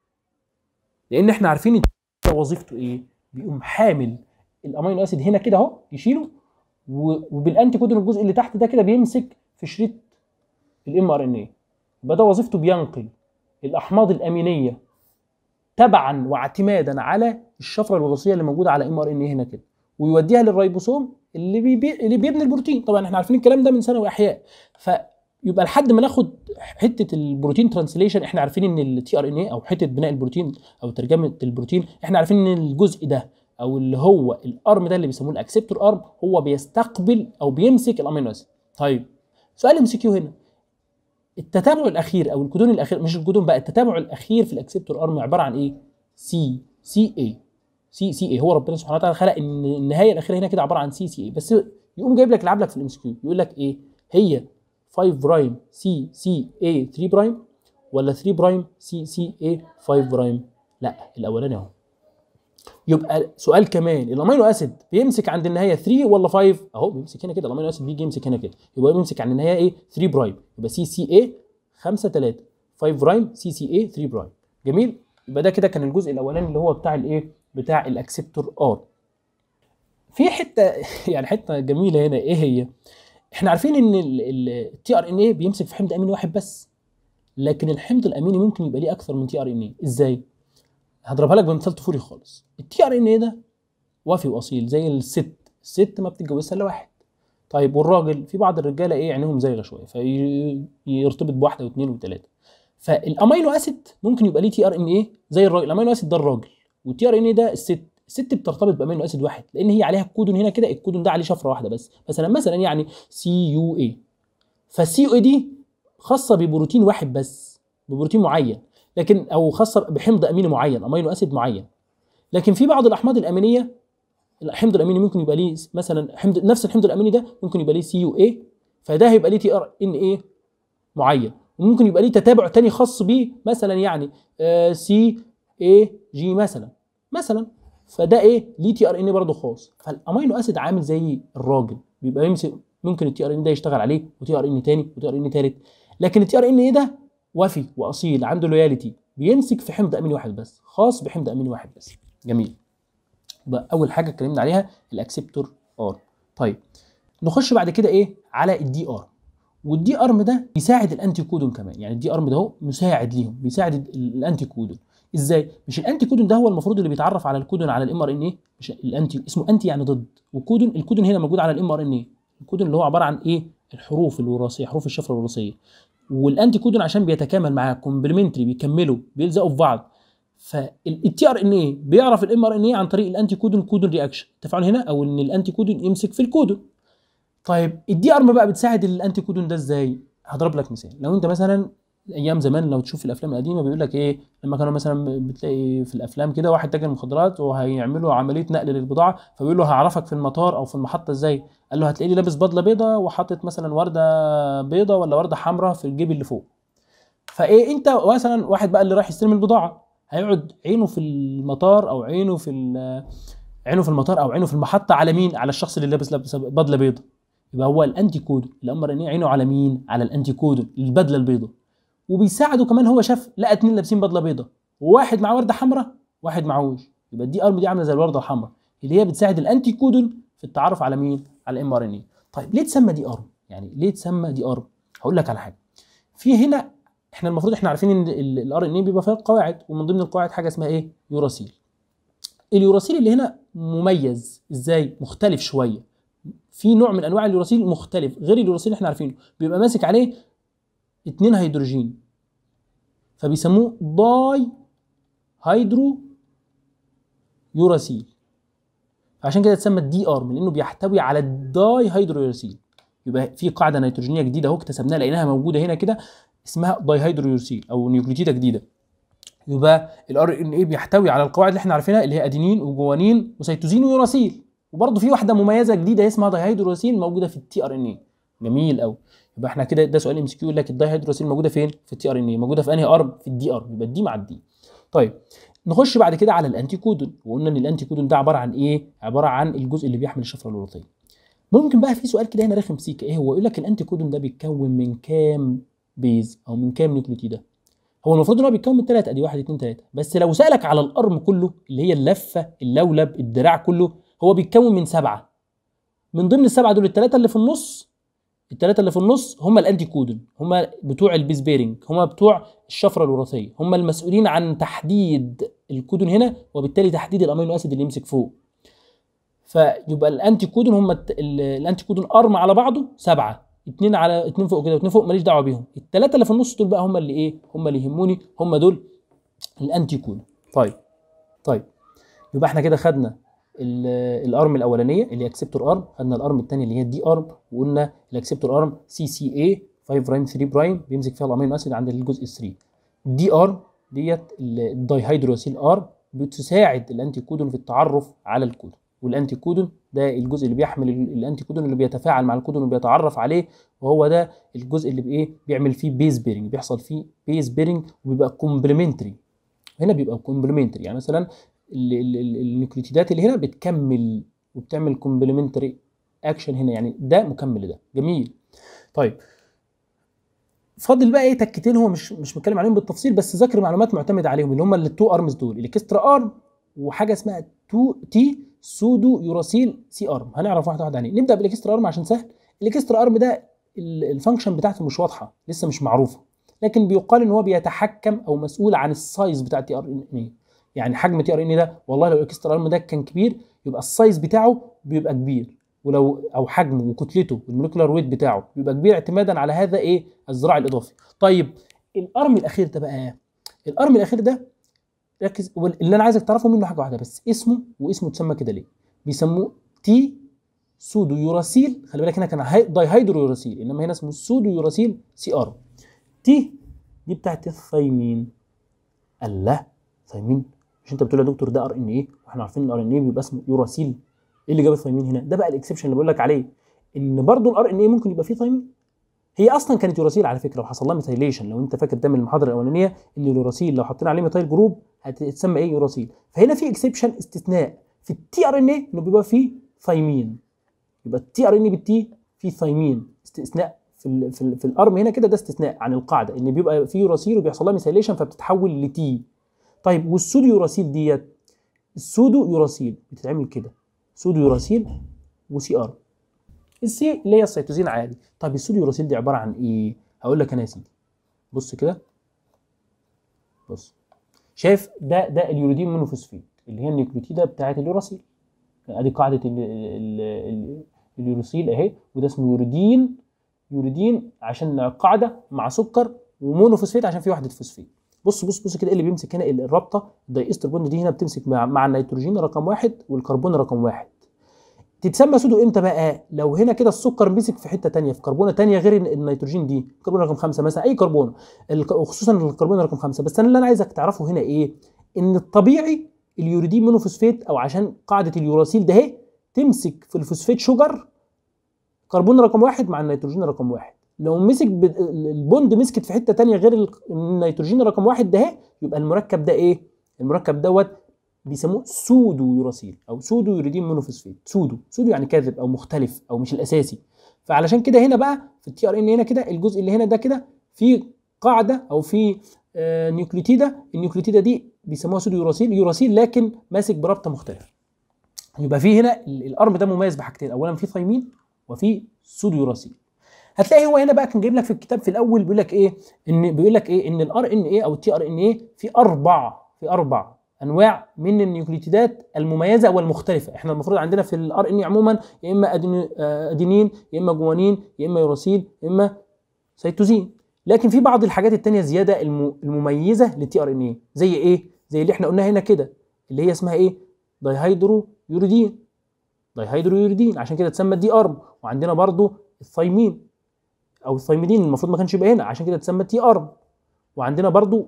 لان احنا عارفين وظيفته ايه؟ بيقوم حامل الامينو اسيد هنا كده اهو يشيله، وبالانتي كودون الجزء اللي تحت ده كده بيمسك في شريط الام ار ان اي. يبقى ده وظيفته، بينقل الاحماض الامينيه تبعا واعتمادا على الشفره الوراثيه اللي موجوده على ام ار ان اي هنا كده، ويوديها للريبوسوم اللي بيبني البروتين. طبعا احنا عارفين الكلام ده من ثانوي احياء. فيبقى لحد ما ناخد حته البروتين ترانسليشن، احنا عارفين ان التي ار ان اي او حته بناء البروتين او ترجمه البروتين، احنا عارفين ان الجزء ده او اللي هو الارم ده اللي بيسموه الاكسبتور ارم هو بيستقبل او بيمسك الامينو اسيد. طيب سؤال ام سي كيو هنا، التتابع الاخير او الكودون الاخير، مش الكودون بقى، التتابع الاخير في الاكسبتور ارم عباره عن ايه؟ سي اي. سي اي هو ربنا سبحانه وتعالى خلق ان النهايه الاخيره هنا كده عباره عن سي اي بس. يقوم جايب لك يلعب لك في الام اس كيو، يقول لك ايه هي 5 برايم سي اي 3 برايم ولا 3 برايم سي اي 5 برايم؟ لا الاولاني اهو. يبقى سؤال كمان، الامينو اسيد بيمسك عند النهايه 3 ولا 5؟ اهو بيمسك هنا كده، الامينو اسيد بيجي يمسك هنا كده، يبقى بيمسك عند النهايه ايه؟ 3 برايم، يبقى سي اي 5 3 5 برايم سي اي 3 برايم. جميل. يبقى ده كده كان الجزء الاولاني اللي هو بتاع الايه؟ بتاع الاكسبتور ار. في حته يعني حته جميله هنا، ايه هي؟ احنا عارفين ان التي ار ان اي بيمسك في حمض اميني واحد بس، لكن الحمض الاميني ممكن يبقى ليه اكثر من تي ار ان اي. ازاي؟ هضربها لك بمثال طفولي خالص. التي ار ان اي ده وافي واصيل زي الست ما بتتجوزها الا واحد. طيب والراجل، في بعض الرجاله ايه عينيهم زايغه شويه فيرتبط بواحده واثنين وثلاثه. فالامينو اسيد ممكن يبقى ليه تي ار ان اي زي الراجل، الامينو اسيد ده الراجل، والتي ار ان اي ده الست بترتبط بامينو اسيد واحد، لان هي عليها الكودون هنا كده، الكودون ده عليه شفره واحده بس، مثلا يعني سي يو اي. فالسي يو اي دي خاصه ببروتين واحد بس، ببروتين معين، لكن او خاصه بحمض اميني معين، امينو اسيد معين. لكن في بعض الاحماض الامينيه، الحمض الاميني ممكن يبقى ليه مثلا نفس الحمض الاميني ده ممكن يبقى ليه سي يو اي، فده هيبقى ليه تي ار ان اي معين، وممكن يبقى ليه تتابع تاني خاص بيه، مثلا يعني سي اي جي مثلا فده ايه ليه تي ار ان اي برضه خاص. فالامينو اسيد عامل زي الراجل، بيبقى يمسك، ممكن التي ار ان ده يشتغل عليه وتي ار ان تاني وتي ار ان تالت، لكن التي ار ان اي ده وفي واصيل عنده لويالتي، بيمسك في حمض اميني واحد بس، خاص بحمض اميني واحد بس. جميل. يبقى اول حاجه اتكلمنا عليها الاكسبتور ار. طيب نخش بعد كده ايه على الدي ار. والدي ارم ده بيساعد الانتي كودون كمان، يعني الدي ارم ده هو مساعد ليهم، بيساعد الانتي كودون. ازاي؟ مش الانتي كودون ده هو المفروض اللي بيتعرف على الكودون على الام ار ان اي؟ مش الانتي اسمه انتي يعني ضد، وكودون الكودون هنا موجود على الام ار ان اي. الكودون اللي هو عباره عن ايه؟ الحروف الوراثيه، حروف الشفره الوراثيه. والانتي كودون عشان بيتكامل معاه كومبلمنتري، بيكملوا بيلزقوا في بعض. فالتي ار ان اي بيعرف الام ار ان اي عن طريق الانتي كودون رياكشن، تفاعل هنا، او ان الانتي كودون يمسك في الكودون. طيب الدي ارم بقى بتساعد الانتي كودون ده ازاي؟ هضرب لك مثال. لو انت مثلا ايام زمان لو تشوف الافلام القديمه بيقول لك ايه، لما كانوا مثلا بتلاقي في الافلام كده واحد تاجر مخدرات وهيعملوا عمليه نقل للبضاعه، فبيقول له هعرفك في المطار او في المحطه ازاي؟ قال له هتلاقيه لابس بدله بيضه وحاطط مثلا ورده بيضه ولا ورده حمراء في الجيب اللي فوق. فايه انت مثلا واحد بقى اللي رايح يستلم البضاعه، هيقعد عينه في المطار او عينه في المطار او عينه في المحطه على مين؟ على الشخص اللي لابس بدله بيضه. يبقى هو الانتي كودون الامر ان عينه على مين؟ على الانتي كودون البدله البيضاء. وبيساعده كمان، هو شاف لقى اتنين لابسين بدله بيضاء وواحد معاه ورده حمراء واحد معهوش، يبقى الدي ارم دي عامله زي الورده الحمراء اللي هي بتساعد الانتي كودون في التعرف على مين؟ على الام ار ان اي. طيب ليه تسمى دي ارم؟ يعني ليه تسمى دي ارم؟ هقول لك على حاجه. في هنا احنا المفروض احنا عارفين ان الار ان اي بيبقى فيها قواعد، ومن ضمن القواعد حاجه اسمها ايه؟ يوراسيل. اليوراسيل اللي هنا مميز ازاي؟ مختلف شويه. في نوع من انواع اليوراسيل مختلف غير اليوراسيل اللي احنا عارفينه، بيبقى ماسك عليه 2 هيدروجين، فبيسموه داي هيدرو يوراسيل. عشان كده اتسمى الدي ارم، لانه بيحتوي على الداي هيدرو يوراسيل. يبقى في قاعده نيتروجينيه جديده اهو اكتسبناها، لقيناها موجوده هنا كده، اسمها داي هيدرو يوراسيل او نيوكليتيده جديده. يبقى الار ان ايه بيحتوي على القواعد اللي احنا عارفينها، اللي هي ادينين وجوانين وسيتوزين ويوراسيل. وبرده في واحده مميزه جديده اسمها داي هيدرو يوراسيل موجوده في التي ار ان اي. جميل قوي. يبقى احنا كده ده سؤال ام سي كيو، يقول لك الداي هيدرو يوراسيل موجوده فين؟ في التي ار ان اي. موجوده في انهي ارم؟ في الدي ارم. يبقى الدي مع الدي. طيب نخش بعد كده على الانتي كودون، وقلنا ان الانتي كودون ده عباره عن ايه؟ عباره عن الجزء اللي بيحمل الشفره الوراثيه. ممكن بقى في سؤال كده هنا رخم سيكا، ايه هو؟ يقول لك الانتي كودون ده بيتكون من كام بيز او من كام نيوكليوتيده؟ هو المفروض ان هو بيتكون من 3، ادي 1 2 3، بس لو سالك على الارم كله اللي هي اللفه اللولب الدراع كله، هو بيتكون من 7. من ضمن السبعه دول الثلاثه اللي في النص، الثلاثه اللي في النص هم الانتي كودون، هم بتوع البيز بيرنج، هم بتوع الشفره الوراثيه، هم المسؤولين عن تحديد الكودون هنا، وبالتالي تحديد الامينو اسيد اللي يمسك فوق. فيبقى الانتي كودون هم الانتي كودون ارم على بعضه 7، 2 على 2 فوق كده و2 فوق ماليش دعوه بيهم. الثلاثه اللي في النص دول بقى هم اللي ايه؟ هم اللي يهموني، هم دول الانتي كودون. طيب يبقى احنا كده خدنا الارم الاولانيه اللي هي اكسبتور ارم، خدنا الارم الثانيه اللي هي الدي ارم، وقلنا الاكسبتور ارم سي سي اي 5 برايم 3 برايم بيمسك فيها الامينو اسيد عند الجزء 3. الدي ارم ديت الداي هيدروسيل ارم بتساعد الانتي كودون في التعرف على الكودون، والانتي كودون ده الجزء اللي بيحمل الانتي كودون اللي بيتفاعل مع الكودون وبيتعرف عليه، وهو ده الجزء اللي بايه؟ بيعمل فيه بيز بيرنج، بيحصل فيه بيز بيرنج وبيبقى كومبلمنتري. هنا بيبقى كومبلمنتري، يعني مثلا النيوكليوتيدات اللي هنا بتكمل وبتعمل كومبلمنتري اكشن هنا، يعني ده مكمل لده. جميل. طيب فاضل بقى ايه تكتين، هو مش متكلم عليهم بالتفصيل، بس ذكر معلومات معتمده عليهم، اللي هم التو ارمز دول، الاكسترا ارم وحاجه اسمها تي سودو يوراسيل سي ارم. هنعرف واحده واحده عليه. نبدا بالاكسترا ارم عشان سهل. الاكسترا ارم ده الفانكشن بتاعته مش واضحه، لسه مش معروفه، لكن بيقال ان هو بيتحكم او مسؤول عن السايز بتاع التي ار ان اي. يعني حجم تي ار ان اي ده، والله لو الاكسترا ارم ده كان كبير يبقى السايز بتاعه بيبقى كبير، ولو او حجمه وكتلته المولكيولار ويت بتاعه بيبقى كبير اعتمادا على هذا ايه؟ الذراع الاضافي. طيب الارم الاخير ده بقى، الارم الاخير ده ركز، اللي انا عايزك تعرفه منه حاجه واحده بس، واسمه اتسمى كده ليه؟ بيسموه تي سودو يوراسيل. خلي بالك هنا كان داي هيدرو يوراسيل، انما هنا اسمه سودو يوراسيل سي ارم. تي دي بتاعت الثايمين. الله، ثايمين؟ مش انت بتقول يا دكتور ده ار ان ايه واحنا عارفين الار ان ايه بيبقى اسمه يوراسيل؟ ايه اللي جاب الثايمين هنا؟ ده بقى الاكسبشن اللي بقول لك عليه، ان برضو الار ان ايه ممكن يبقى فيه ثايمين. هي اصلا كانت يوراسيل على فكره، وحصل لها ميثايليشن، لو انت فاكر ده من المحاضره الاولانيه، ان اليوراسيل لو حطينا عليه ميثايل جروب هتتسمى ايه؟ يوراسيل. فهنا في اكسبشن، استثناء في التي ار ان ايه، انه بيبقى فيه ثايمين. يبقى التي ار ان بالتي فيه ثايمين، استثناء في الارم هنا كده، ده استثناء عن القاعده، ان بيبقى فيه يوراسيل وبيحصل لها ميثايليشن فبتتحول لتي. طيب والسودو يوراسيل ديت، السودو يوراسيل بتتعمل كده، سودو يوراسيل وسي ار. السي اللي هي السيتوزين عادي. طيب السودو يوراسيل دي عباره عن ايه؟ هقول لك انا يا سيدي، بص كده، بص، شايف ده اليوريدين مونوفوسفيت اللي هي النيوكليوتيده بتاعه اليوراسيل. ادي قاعده اليوراسيل اهي، وده اسمه يوريدين عشان قاعده مع سكر، ومونوفوسفيت عشان في وحده فوسفيت. بص كده، ايه اللي بيمسك هنا؟ الرابطه الداي استر بوند دي هنا بتمسك مع النيتروجين رقم 1 والكربون رقم 1. تتسمى سودو امتى بقى؟ لو هنا كده السكر مسك في حته ثانيه، في كربونه ثانيه غير النيتروجين دي، كربون رقم 5 مثلا، اي كربون، وخصوصا الكربون رقم 5. بس انا اللي انا عايزك تعرفه هنا ايه؟ ان الطبيعي اليوريدين مونوفوسفيت، او عشان قاعده اليوراسيل ده اهي، تمسك في الفوسفيت شوجر كربون رقم 1 مع النيتروجين رقم 1. لو مسك البوند مسكت في حته ثانيه غير النيتروجين رقم 1 ده اهي، يبقى المركب ده ايه؟ المركب دوت بيسموه سودو يوراسيل او سودو يوريدين مونوفوسفيت. سودو يعني كاذب او مختلف او مش الاساسي. فعلشان كده هنا بقى في التي ار ان هنا كده، الجزء اللي هنا ده كده في قاعده او في نيوكليوتيده، النيوكليوتيده دي بيسموها سودو يوراسيل لكن ماسك برابطه مختلفه. يبقى في هنا الارم ده مميز بحاجتين، اولا في ثايمين وفي سودو يوراسيل. هتلاقي هو هنا بقى كان جايب لك في الكتاب في الاول بيقول لك ايه؟ ان الار ان ايه او التي ار ان ايه في اربع انواع من النيوكليوتيدات المميزه والمختلفه. احنا المفروض عندنا في الار ان عموما يا اما ادينين، يا اما جوانين، يا اما يوراسيل، يا اما سيتوزين. لكن في بعض الحاجات التانية زياده المميزه للتي ار ان ايه. زي ايه؟ زي اللي احنا قلناها هنا كده، اللي هي اسمها ايه؟ دايهيدرو يوريدين. دايهيدرو يوريدين عشان كده اتسمى دي ارم. وعندنا برضو الثايمين او الثايميدين، المفروض ما كانش يبقى هنا عشان كده اتسمى تي ارم. وعندنا برضو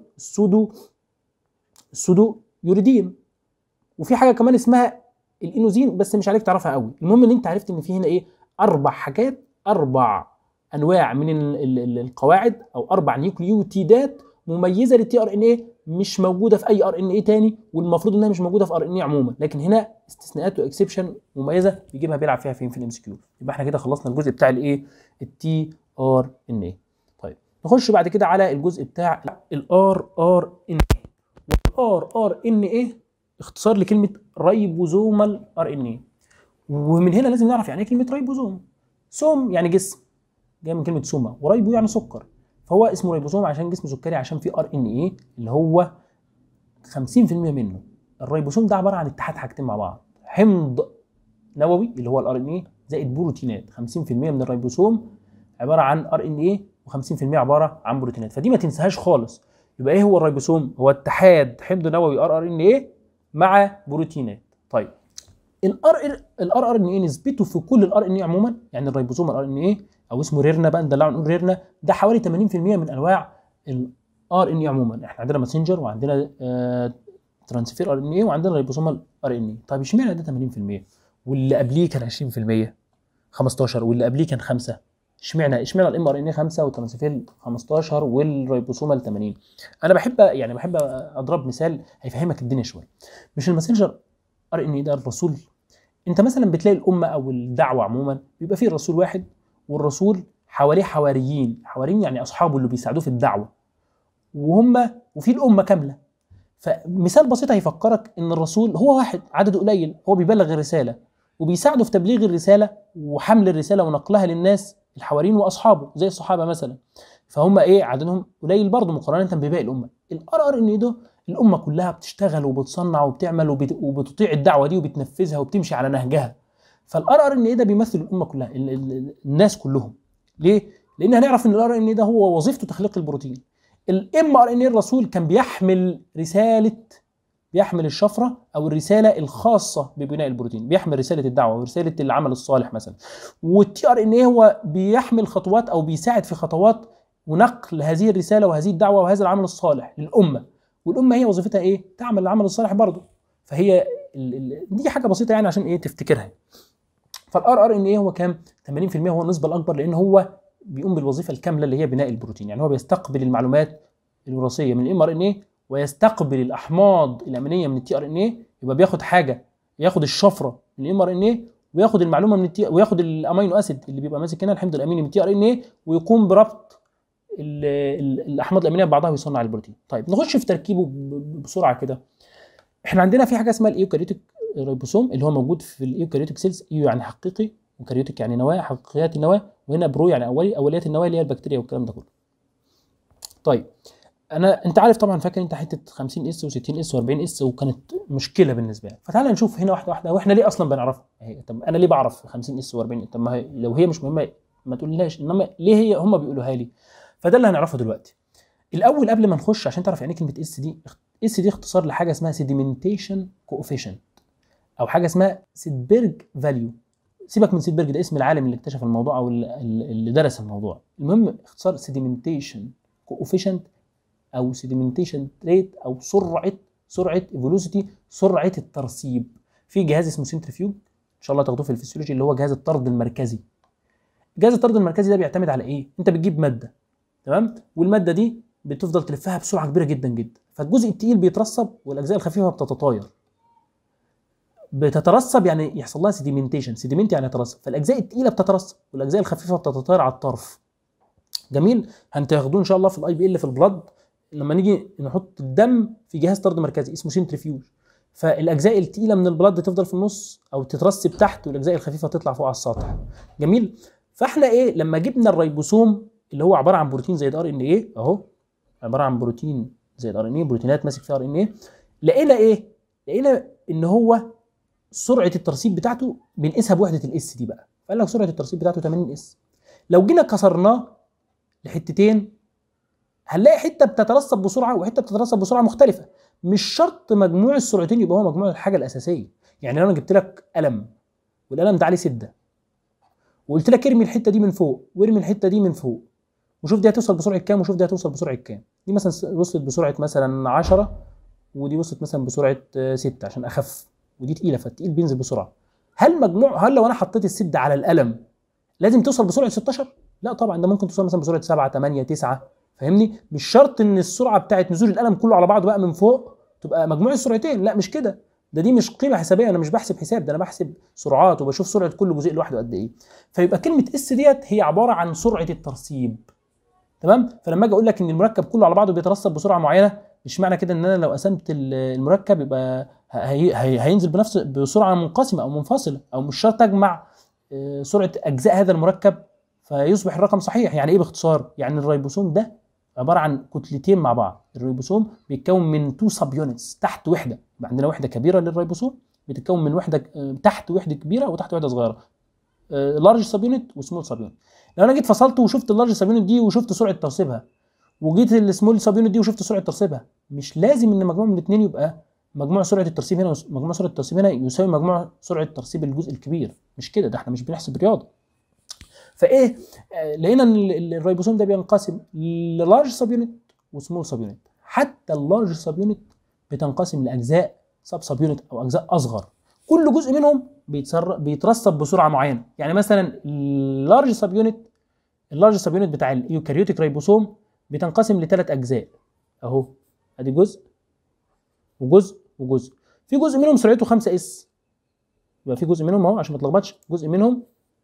السودو يوريدين. وفي حاجه كمان اسمها الانوزين بس مش عليك تعرفها قوي. المهم ان انت عرفت ان في هنا ايه؟ 4 حاجات، 4 انواع من القواعد او 4 نيوكليوتيدات مميزه للتي ار ان ايه، مش موجوده في اي ار ان ايه تاني، والمفروض انها مش موجوده في ار ان ايه عموما، لكن هنا استثناءات واكسبشن مميزه بيجيبها بيلعب فيها فين؟ في الام اس كيو. يبقى احنا كده خلصنا الجزء بتاع الايه؟ التي ار ان ايه. طيب نخش بعد كده على الجزء بتاع الار ار ان ايه. والار ار ان ايه اختصار لكلمه رايبوزومال ار ان ايه. ومن هنا لازم نعرف يعني ايه كلمه رايبوزوم. سوم يعني جسم، جاي من كلمه سوما، ورايبو يعني سكر، فهو اسمه رايبوزوم عشان جسم سكري، عشان فيه ار ان ايه اللي هو 50% منه. الريبوسوم ده عباره عن اتحاد حاجتين مع بعض، حمض نووي اللي هو الار ان ايه زائد بروتينات. 50% من الريبوسوم عباره عن ار ان ايه و50% عباره عن بروتينات، فدي ما تنساهاش خالص. يبقى ايه هو الريبوسوم؟ هو اتحاد حمض نووي ار ان ايه مع بروتينات. طيب الار ان ايه نسبته في كل الار ان ايه عموما، يعني الريبوسوم الار ان ايه او اسمه ريرنا بقى ندلعه نقول ريرنا، ده حوالي 80% من انواع الار ان ايه عموما. احنا عندنا ماسنجر وعندنا ترانسفير ار ان ايه وعندنا ريبوسومال ار ان ايه. طيب اشمعنى ده 80% واللي قبليه كان 20%، 15 واللي قبليه كان 5؟ اشمعنى الام ار ان ايه 5 والترانسفير 15 والريبوسومال 80؟ انا بحب اضرب مثال هيفهمك الدنيا شويه. مش الماسنجر ار ان ايه ده الرسول؟ انت مثلا بتلاقي الامه او الدعوه عموما بيبقى فيه الرسول واحد، والرسول حواليه حواريين يعني اصحابه اللي بيساعدوه في الدعوه، وفي الامه كامله. فمثال بسيط هيفكرك ان الرسول هو واحد عدده قليل، هو بيبلغ الرساله وبيساعده في تبليغ الرساله وحمل الرساله ونقلها للناس الحواريين واصحابه زي الصحابه مثلا. فهم ايه؟ عددهم قليل برضه مقارنه بباقي الامه. الار ار ان ده الامه كلها بتشتغل وبتصنع وبتعمل وبتطيع الدعوه دي وبتنفذها وبتمشي على نهجها. فالار ار ان ده بيمثل الامه كلها، الناس كلهم. ليه؟ لان هنعرف ان الار ان ده هو وظيفته تخليق البروتين. الام ار ان اي الرسول كان بيحمل الشفره او الرساله الخاصه ببناء البروتين، بيحمل رساله الدعوه ورساله العمل الصالح مثلا. والتي ار ان اي هو بيحمل خطوات او بيساعد في خطوات ونقل هذه الرساله وهذه الدعوه وهذا العمل الصالح للامه. والامه هي وظيفتها ايه؟ تعمل العمل الصالح برضه. فهي دي حاجه بسيطه يعني عشان ايه تفتكرها. فالار ار ان اي هو كام؟ 80%، هو النسبه الاكبر لان هو بيقوم بالوظيفه الكامله اللي هي بناء البروتين. يعني هو بيستقبل المعلومات الوراثيه من الام ار ان اي ويستقبل الاحماض الامينيه من التي ار ان اي. يبقى بياخد حاجه، ياخد الشفره من الام ار ان اي وياخد المعلومه من وياخد الامينو اسيد اللي بيبقى ماسك هنا الحمض الاميني من التي ار ان اي، ويقوم بربط الاحماض الامينيه ببعضها ويصنع البروتين. طيب نخش في تركيبه بسرعه كده. احنا عندنا في حاجه اسمها الايوكاريوتيك ريبوسوم اللي هو موجود في الايوكاريوتيك سيلز. ايو يعني حقيقي وكاريوتيك يعني نواه، حقيقيات النواه، وهنا برو يعني اوليات النواه اللي هي البكتيريا والكلام ده كله. طيب انت عارف طبعا، فاكر انت حته 50 اس و60 اس و40 اس وكانت مشكله بالنسبه لك. فتعالى نشوف هنا واحده واحده، واحنا ليه اصلا بنعرفها؟ طب انا ليه بعرف 50 اس و40؟ طب ما لو هي مش مهمه ما تقولهاش، انما ليه هي هم بيقولوها لي؟ فده اللي هنعرفه دلوقتي. الاول قبل ما نخش عشان تعرف يعني ايه كلمه اس دي. اس دي اختصار لحاجه اسمها سيديمنتيشن كوفيشنت او حاجه اسمها سيدبرج فاليو. سيبك من سيدبرج، ده اسم العالم اللي اكتشف الموضوع او اللي درس الموضوع. المهم اختصار سيديمنتيشن كوفيشنت او سيديمنتيشن ريت او سرعه فيلوسيتي، سرعه الترسيب. في جهاز اسمه سنترفيوج ان شاء الله تاخدوه في الفسيولوجي اللي هو جهاز الطرد المركزي. جهاز الطرد المركزي ده بيعتمد على ايه؟ انت بتجيب ماده، تمام، والماده دي بتفضل تلفها بسرعه كبيره جدا جدا، فالجزء الثقيل بيترسب والاجزاء الخفيفه بتترسب يعني يحصل لها سيديمنتيشن. سيديمنت يعني يترسب، فالاجزاء الثقيله بتترسب والاجزاء الخفيفه بتتطاير على الطرف. جميل. هنتاخدوه ان شاء الله في الاي بي ال في البلد لما نيجي نحط الدم في جهاز طرد مركزي اسمه سنترفيوج. فالاجزاء الثقيله من البلد تفضل في النص او تترسب تحت، والاجزاء الخفيفه تطلع فوق على السطح. جميل. فاحنا ايه لما جبنا الريبوسوم اللي هو عباره عن بروتين زائد ار ان ايه، اهو عباره عن بروتين زائد ار ان ايه، بروتينات ماسك فيها ار ان ايه، لقينا ان هو سرعه الترسيب بتاعته بنقيسها بوحده الاس دي بقى. فقال لك سرعه الترسيب بتاعته 80 اس. لو جينا كسرناه لحتتين هنلاقي حته بتترسب بسرعه وحته بتترسب بسرعه مختلفه. مش شرط مجموع السرعتين يبقى هو مجموع الحاجه الاساسيه. يعني لو انا جبت لك قلم والقلم ده عليه سده وقلت لك ارمي الحته دي من فوق وارمي الحته دي من فوق وشوف دي هتوصل بسرعه كام وشوف دي هتوصل بسرعه كام، دي مثلا وصلت بسرعه مثلا 10 ودي وصلت مثلا بسرعه 6 عشان اخف، ودي تقيله فالتقيل بينزل بسرعه. هل لو انا حطيت السده على القلم لازم توصل بسرعه 16؟ لا طبعا، ده ممكن توصل مثلا بسرعه 7 8 9. فاهمني؟ مش شرط ان السرعه بتاعت نزول القلم كله على بعضه بقى من فوق تبقى مجموع السرعتين، لا مش كده. دي مش قيمه حسابيه، انا مش بحسب حساب، ده انا بحسب سرعات وبشوف سرعه كل جزيء لوحده قد ايه. فيبقى كلمه اس ديت هي عباره عن سرعه الترسيب. تمام؟ فلما اجي اقول لك ان المركب كله على بعضه بيترسب بسرعه معينه، مش معنى كده ان انا لو قسمت المركب يبقى هينزل بسرعه منقسمه او منفصله، او مش شرط اجمع سرعه اجزاء هذا المركب فيصبح الرقم صحيح. يعني ايه باختصار؟ يعني الريبوسوم ده عباره عن كتلتين مع بعض. الريبوسوم بيتكون من 2 سب يونتس تحت وحده، عندنا وحده كبيره للريبوسوم بتتكون من وحده تحت وحده كبيره وتحت وحده صغيره، لارج سب يونت وسمول سب يونت. لو انا جيت فصلت وشفت اللارج سب يونت دي وشفت سرعه ترسيبها، وجيت السمول سب يونت دي وشفت سرعه ترسيبها، مش لازم ان مجموع من الاثنين يبقى مجموع سرعه الترسيب هنا ومجموع سرعه الترسيب هنا يساوي مجموع سرعه ترسيب الجزء الكبير. مش كده، ده احنا مش بنحسب رياضه. فايه لقينا ان الريبوسوم ده بينقسم للارج سب يونت وسمول سب يونت. حتى اللارج سب يونت بتنقسم لاجزاء سب يونت او اجزاء اصغر، كل جزء منهم بيترسب بسرعه معينه. يعني مثلا اللارج سب يونت بتاع الايوكاريوتيك ريبوسوم بتنقسم لثلاث اجزاء اهو، ادي جزء وجزء وجزء. في جزء منهم سرعته 5 اس، يبقى في جزء منهم اهو عشان ما تلخبطش، جزء منهم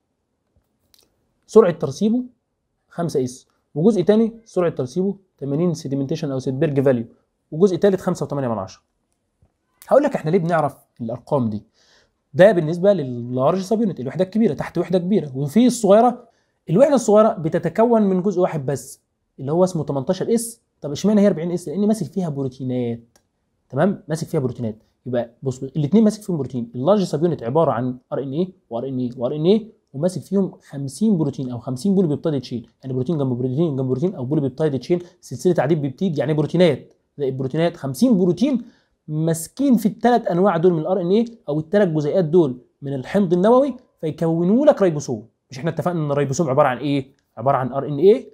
سرعه ترسيبه 5 اس، وجزء ثاني سرعه ترسيبه 80 سيديمنتيشن او سيدبرج فاليو، وجزء ثالث 5.8. هقول لك احنا ليه بنعرف الارقام دي. ده بالنسبه لللارج سب يونت، الوحده الكبيره تحت وحده كبيره. وفي الصغيره، الوحده الصغيره بتتكون من جزء واحد بس اللي هو اسمه 18 اس. طب اشمعنى هي 40 اس؟ لان ماسك فيها بروتينات. تمام؟ ماسك فيها بروتينات. يبقى بص الاثنين ماسك فيهم بروتين. اللارج سب يونت عباره عن ار ان اي وار ان اي وار ان اي، وماسك فيهم 50 بروتين او 50 بولي بيبتايد تشين، يعني بروتين جنب بروتين جنب بروتين او بولي بيبتايد تشين، سلسله عديد بيبتيد يعني بروتينات زي البروتينات. 50 بروتين ماسكين في الثلاث انواع دول من الار ان اي او الثلاث جزيئات دول من الحمض النووي، فيكونوا لك ريبوسوم. مش احنا اتفقنا ان الريبوسوم عباره عن ايه؟ عباره عن ار ان اي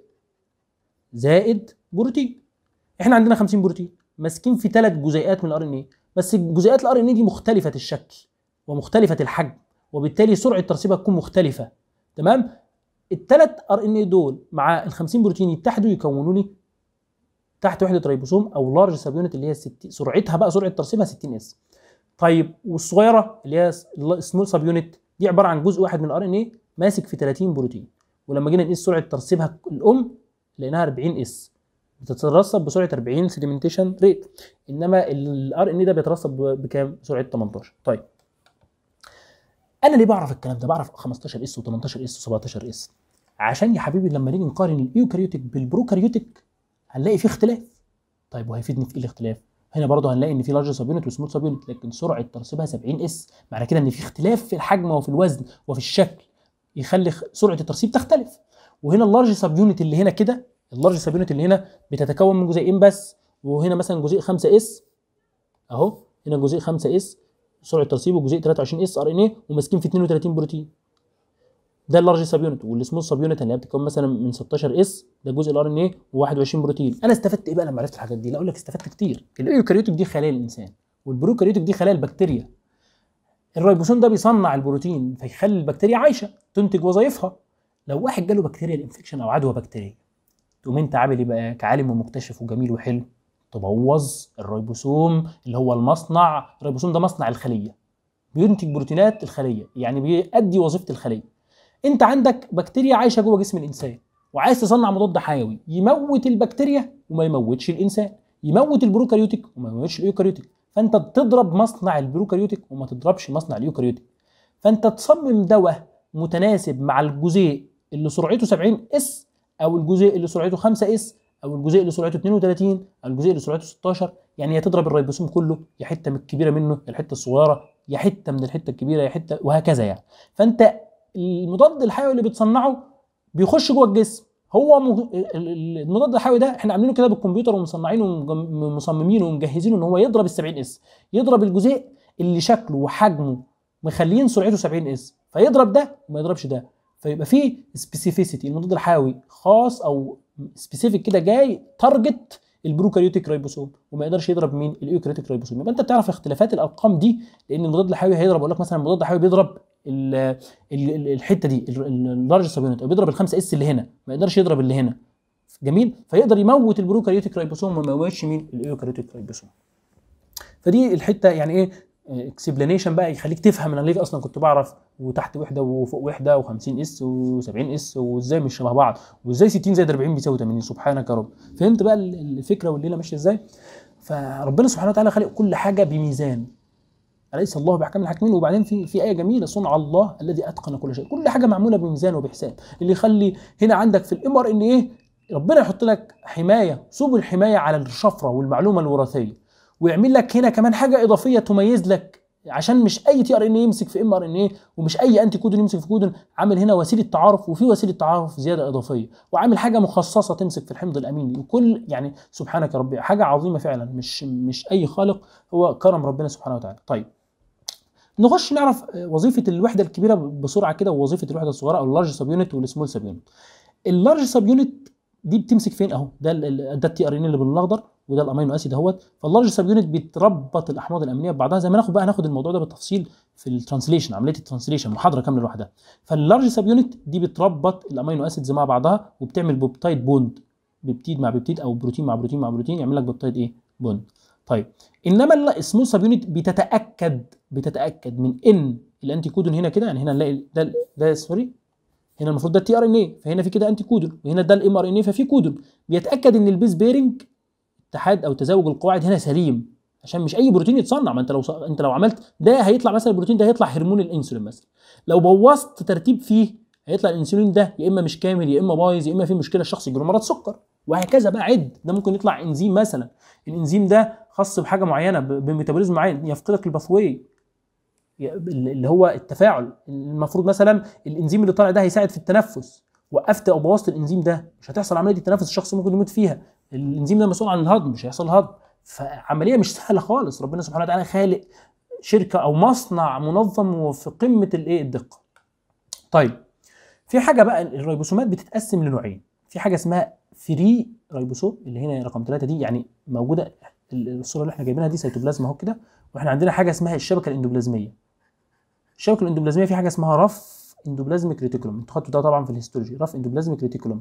زائد بروتين. احنا عندنا 50 بروتين ماسكين في ثلاث جزيئات من الار ان اي، بس جزيئات الار ان اي دي مختلفه الشكل ومختلفه الحجم، وبالتالي سرعه ترسيبها تكون مختلفه. تمام؟ الثلاث ار ان اي دول مع ال 50 بروتين يتحدوا يكونوا لي تحت وحده ريبوسوم او لارج سب يونت اللي هي سرعتها بقى سرعه ترسيبها 60 اس. طيب والصغيره اللي هي سمول سب يونت دي عباره عن جزء واحد من الار ان اي ماسك في 30 بروتين، ولما جينا نقيس سرعه ترسيبها الام لقيناها 40 اس، بتترسب بسرعه 40 سيديمنتيشن ريت. انما الار ان اي ده بيترسب بكام؟ بسرعه 18. طيب انا ليه بعرف الكلام ده؟ بعرف 15 اس و18 اس و17 اس عشان يا حبيبي لما نيجي نقارن الايوكاريوتيك بالبروكاريوتيك هنلاقي في اختلاف. طيب وهيفيدني في ايه الاختلاف؟ هنا برضه هنلاقي ان في لارج سب يونت وسمول سب يونت، لكن سرعه ترسيبها 70 اس، معنى كده ان في اختلاف في الحجم وفي الوزن وفي الشكل يخلي سرعه الترسيب تختلف. وهنا اللارج سب يونت اللي هنا كده، اللارج سب يونت اللي هنا بتتكون من جزيئين بس، وهنا مثلا جزيء 5 اس اهو، هنا جزيء 5 اس سرعه ترسيبه، جزيء 23 اس ار ان اي وماسكين في 32 بروتين. ده اللارج سب يونت. والسمول سب يونت اللي هي بتتكون مثلا من 16 اس، ده جزء الار ان اي و21 بروتين. انا استفدت ايه بقى لما عرفت الحاجات دي؟ لا اقول لك استفدت كتير. الايوكاريوتيك دي خلايا الانسان، والبروكاريوتيك دي خلايا البكتيريا. الريبوسوم ده بيصنع البروتين فيخلي البكتيريا عايشه تنتج وظائفها. لو واحد جاله بكتيريا انفكشن او عدوى بكتيريه، تقوم انت عامل ايه بقى كعالم ومكتشف وجميل وحلو؟ تبوظ الريبوسوم اللي هو المصنع. الريبوسوم ده مصنع الخليه، بينتج بروتينات الخليه، يعني بيؤدي وظيفه الخليه. انت عندك بكتيريا عايشه جوه جسم الانسان وعايز تصنع مضاد حيوي يموت البكتيريا وما يموتش الانسان، يموت البروكاريوتيك وما يموتش الايوكاريوتيك. فانت تضرب مصنع البروكاريوتيك وما تضربش مصنع الايوكاريوتيك. فانت تصمم دواء متناسب مع الجزيء اللي سرعته 70 اس، او الجزيء اللي سرعته 5 اس، او الجزيء اللي سرعته 32، او الجزيء اللي سرعته 16. يعني يا تضرب الريبوسوم كله، يا حته من الكبيره منه يا الحته الصغيره، يا حته من الحته الكبيره يا حته، وهكذا يعني. فانت المضاد الحيوي اللي بتصنعه بيخش جوه الجسم هو المضاد الحيوي ده احنا عاملينه كده بالكمبيوتر ومصنعينه ومصممينه ومجهزينه ان هو يضرب ال 70 اس، يضرب الجزيء اللي شكله وحجمه مخلين سرعته 70 اس، فيضرب ده وما يضربش ده، فيبقى فيه سبيسيفيسيتي، المضاد الحيوي خاص او سبيسيفيك كده جاي تارجت البروكاريوتيك رايبوسوم وما يقدرش يضرب مين؟ الايوكاريوتيك رايبوسوم. يبقى انت بتعرف اختلافات الارقام دي، لان المضاد الحيوي هيضرب، اقول لك مثلا المضاد الحيوي بيضرب الحته دي اللارج سب يونت، او بيضرب الخمسه اس اللي هنا، ما يقدرش يضرب اللي هنا. جميل، فيقدر يموت البروكاريوتيك رايبوسوم وما يموتش مين؟ الايوكاريوتيك رايبوسوم. فدي الحته يعني ايه اكسبلانيشن بقى يخليك تفهم انا ليه اصلا كنت بعرف وتحت وحده وفوق وحده و50 اس و70 اس وازاي مش شبه بعض، وازاي 60 زائد 40 بيساوي 80. سبحانك يا رب. فهمت بقى الفكره والليله ماشيه ازاي؟ فربنا سبحانه وتعالى خلق كل حاجه بميزان. أليس الله بأحكام الحاكمين؟ وبعدين في آية جميلة، صنع الله الذي أتقن كل شيء، كل حاجة معمولة بميزان وبحساب، اللي يخلي هنا عندك في الام ار ان ايه ربنا يحط لك حماية، سبل حماية على الشفرة والمعلومة الوراثية، ويعمل لك هنا كمان حاجة إضافية تميز لك، عشان مش أي تي ار ان ايه يمسك في ام ار ان ايه، ومش أي أنتي كودون يمسك في كودون، عامل هنا وسيلة تعارف، وفي وسيلة تعارف زيادة إضافية، وعامل حاجة مخصصة تمسك في الحمض الأميني، وكل يعني سبحانك يا ربي حاجة عظيمة فعلا، مش أي خالق، هو كرم ربنا سبحانه وتعالى. طيب نخش نعرف وظيفه الوحده الكبيره بسرعه كده، ووظيفه الوحده الصغيره او اللارج سب يونت والسمول سب يونت. اللارج سب يونت دي بتمسك فين اهو؟ ده التي ار ان اللي بالاخضر، وده الامينو اسيد اهوت. فاللارج سب يونت بتربط الاحماض الامينيه ببعضها، زي ما هناخد الموضوع ده بالتفصيل في الترانسليشن، عمليه الترانسليشن محاضره كامله لوحدها. فاللارج سب يونت دي بتربط الامينو اسيدز مع بعضها وبتعمل بوبتايد بوند، بيبتيد مع بيبتيد او بروتين مع بروتين مع بروتين، يعمل لك بوبتايد ايه؟ بوند. طيب انما السمول سب يونت بتتاكد من ان الانتي كودون هنا كده، يعني هنا نلاقي ده سوري، هنا المفروض ده التي ار ان اي، فهنا في كده انتي كودون، وهنا ده الام ار ان اي ففي كودون، بيتاكد ان البيز بيرنج اتحاد او تزاوج القواعد هنا سليم، عشان مش اي بروتين يتصنع. ما انت لو عملت ده هيطلع مثلا البروتين ده هيطلع هرمون الانسولين مثلا، لو بوظت ترتيب فيه هيطلع الانسولين ده يا اما مش كامل يا اما بايظ يا اما في مشكله، الشخص يجيله مرض سكر، وهكذا بقى عد. ده ممكن يطلع انزيم مثلا، الانزيم ده خاص بحاجه معينه بميتابوليزم معين، يفقدك الباثوي اللي هو التفاعل، المفروض مثلا الانزيم اللي طالع ده هيساعد في التنفس، وقفت او بوظت الانزيم ده مش هتحصل عمليه التنفس، الشخص ممكن يموت فيها. الانزيم ده مسؤول عن الهضم، مش هيحصل هضم، فعمليه مش سهله خالص. ربنا سبحانه وتعالى خالق شركه او مصنع منظم وفي قمه الايه الدقه. طيب في حاجه بقى، الريبوسومات بتتقسم لنوعين، في حاجه اسمها فري ريبوسوم اللي هنا رقم 3 دي، يعني موجوده الصوره اللي احنا جايبينها دي سيتوبلازم اهو كده، واحنا عندنا حاجه اسمها الشبكه الاندوبلازميه. الشبكه الاندوبلازميه في حاجه اسمها رف اندوبلازميك ريتيكولوم، انتوا خدتوا ده طبعا في الهيستولوجي، رف اندوبلازميك ريتيكولوم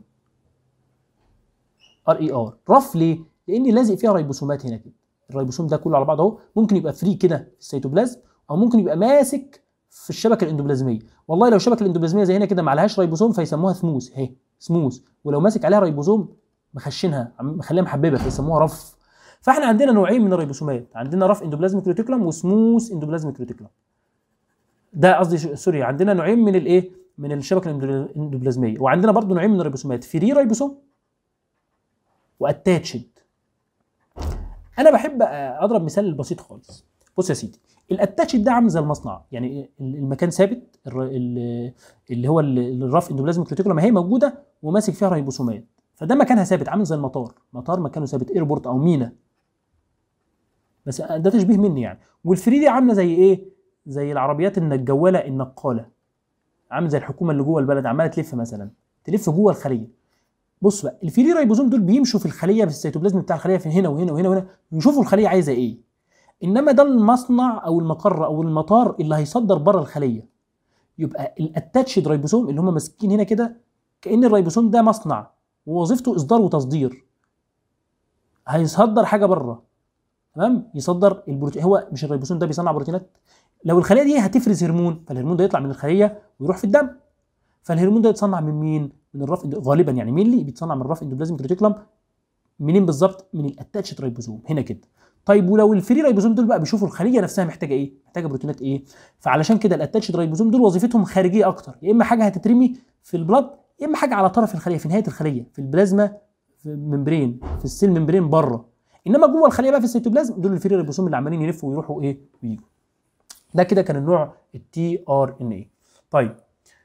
ار اي ار. رف ليه؟ لان لازق فيها ريبوسومات هنا كده، الريبوسوم ده كله على بعضه اهو، ممكن يبقى فري كده في السيتوبلازم، او ممكن يبقى ماسك في الشبكه الاندوبلازميه. والله لو الشبكه الاندوبلازميه زي هنا كده ما عليهاش ريبوسوم فيسموها ثموس اهي، سموث، ولو ماسك عليها ريبوسوم مخشنها مخليها محببه فيسموها رف. فاحنا عندنا نوعين من الريبوسومات، عندنا رف اندوبلازميك ريتيكولوم وسموث اندوبلازميك ريتيكولوم. ده قصدي سوري، عندنا نوعين من الايه؟ من الشبكه الاندوبلازميه، وعندنا برضو نوعين من الريبوسومات، فري ريبوسوم واتاتشد. انا بحب اضرب مثال بسيط خالص. بص يا سيدي، الاتاتشد ده عامل زي المصنع، يعني المكان ثابت، اللي هو الرف اندوبلازميك ريتيكولوم هي موجوده وماسك فيها ريبوسومات، فده مكانها ثابت، عامل زي المطار، مطار مكانه ثابت، ايربورت او مينا، بس ده تشبيه مني يعني. والفري دي عامله زي ايه؟ زي العربيات الجواله النقاله، عامل زي الحكومه اللي جوه البلد عماله تلف مثلا، تلف جوه الخليه. بص بقى، الفري رايبوزوم دول بيمشوا في الخليه، في السيتوبلازم بتاع الخليه، في هنا وهنا وهنا وهنا، يشوفوا الخليه عايزه ايه. انما ده المصنع او المقر او المطار اللي هيصدر بره الخليه. يبقى الاتاتشد رايبوزوم اللي هم ماسكين هنا كده، كأن الرايبوزوم ده مصنع ووظيفته اصدار وتصدير، هيصدر حاجه بره، تمام، يصدر البروتين. هو مش الرايبوزوم ده بيصنع بروتينات؟ لو الخليه دي هتفرز هرمون، فالهرمون ده يطلع من الخليه ويروح في الدم، فالهرمون ده يتصنع من مين؟ من الرف غالبا، يعني مين اللي بيتصنع من الرف اندوبلازميك ريتيكولوم. منين بالظبط؟ من الاتاتشد رايبوزوم هنا كده. طيب ولو الفري رايبوزوم دول بقى بيشوفوا الخليه نفسها محتاجه ايه؟ محتاجه بروتينات ايه؟ فعلشان كده الاتاتشد رايبوزوم دول وظيفتهم خارجيه اكتر، يا اما حاجه هتترمي في البلاد، يا اما حاجه على طرف الخليه في نهايه الخليه، في البلازما، في الممبرين، في السيل ممبرين بره. انما جوه الخليه بقى في السيتوبلازم دول الفري رايبوزوم اللي عمالين يلفوا ويروحوا ايه ويجوا. ده كده كان النوع التي ار ان اي. طيب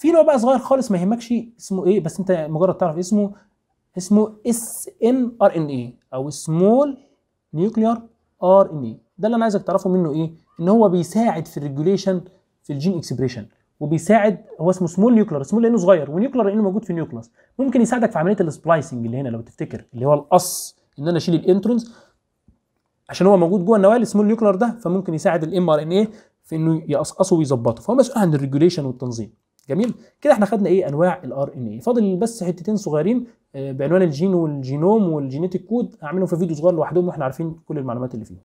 في نوع بقى صغير خالص ما يهمكش اسمه ايه، بس انت مجرد تعرف اسمه اس ان ار ان اي او سمول نيوكليار ار ان اي. ده اللي انا عايزك تعرفه منه ايه، ان هو بيساعد في الريجوليشن في الجين اكسبريشن، وبيساعد، هو اسمه سمول نيوكليار، سمول لانه صغير، ونيوكليار لانه موجود في النيوكلاس. ممكن يساعدك في عمليه السبلايسنج اللي هنا لو تفتكر، اللي هو القص، ان انا اشيل الانترونز عشان هو موجود جوه النواه السمول نيوكليار ده، فممكن يساعد الام ار ان اي في انه يقصقصه ويظبطه، فهو مسؤول عن الريجوليشن والتنظيم. جميل كده، احنا خدنا ايه انواع الار ان اي. فاضل بس حتتين صغيرين بعنوان الجين والجينوم والجينيتيك كود، هعملهم في فيديو صغير لوحدهم واحنا عارفين كل المعلومات اللي فيه.